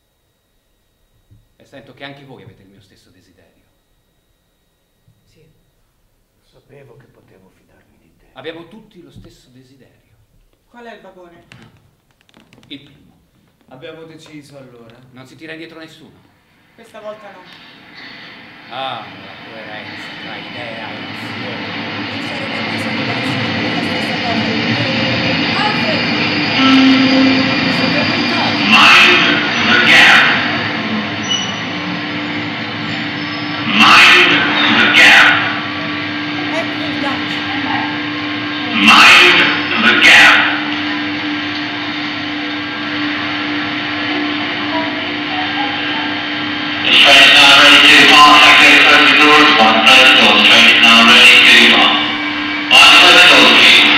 [SPEAKER 5] E sento che anche voi avete il mio stesso desiderio.
[SPEAKER 3] Sì.
[SPEAKER 8] Sapevo che potevo fidarmi di te.
[SPEAKER 5] Abbiamo tutti lo stesso desiderio.
[SPEAKER 4] Qual è il vagone?
[SPEAKER 5] Il primo.
[SPEAKER 6] Abbiamo deciso allora.
[SPEAKER 5] Non si tira indietro nessuno.
[SPEAKER 4] Questa volta no.
[SPEAKER 5] Ah, la coerenza tra idea e azione.
[SPEAKER 1] Non sarebbe bisogno di essere la stessa cosa. Alfred!
[SPEAKER 5] Siete aumentati.
[SPEAKER 9] Mind the gap. Mind the gap.
[SPEAKER 1] Ecco il gancio.
[SPEAKER 9] Mind the gap. This train is now ready to depart. Activate closing doors. Mind closing doors. Train is now ready to depart. Mind closing doors, please.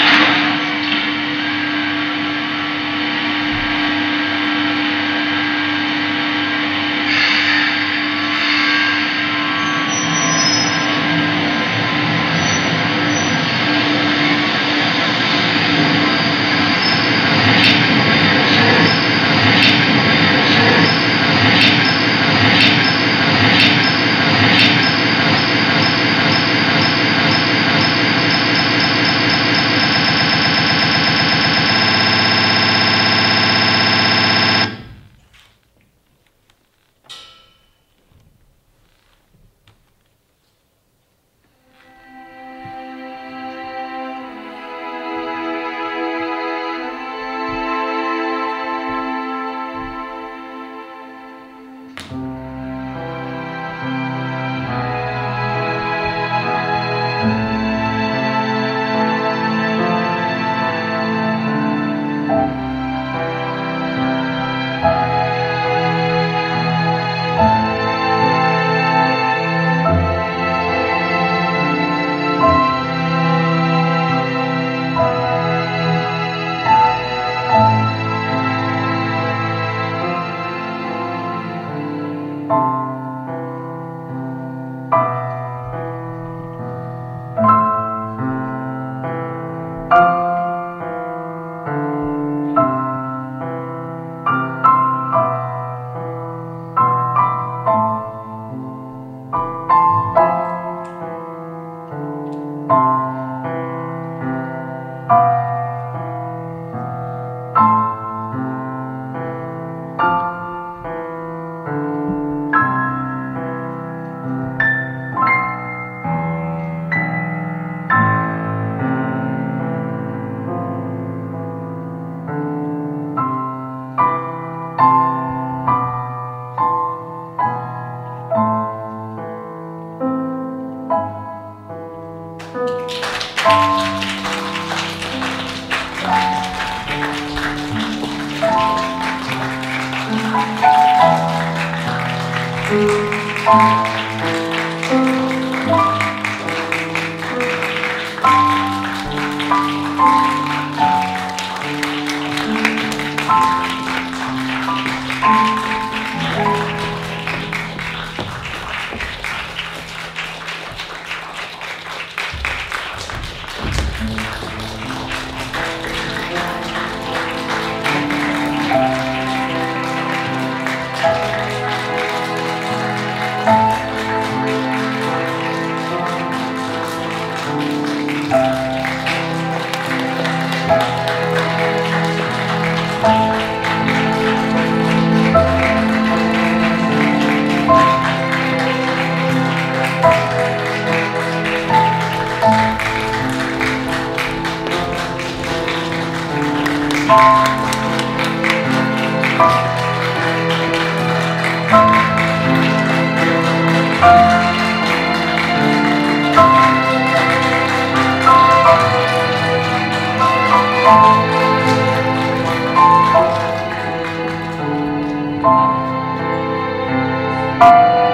[SPEAKER 9] Thank you.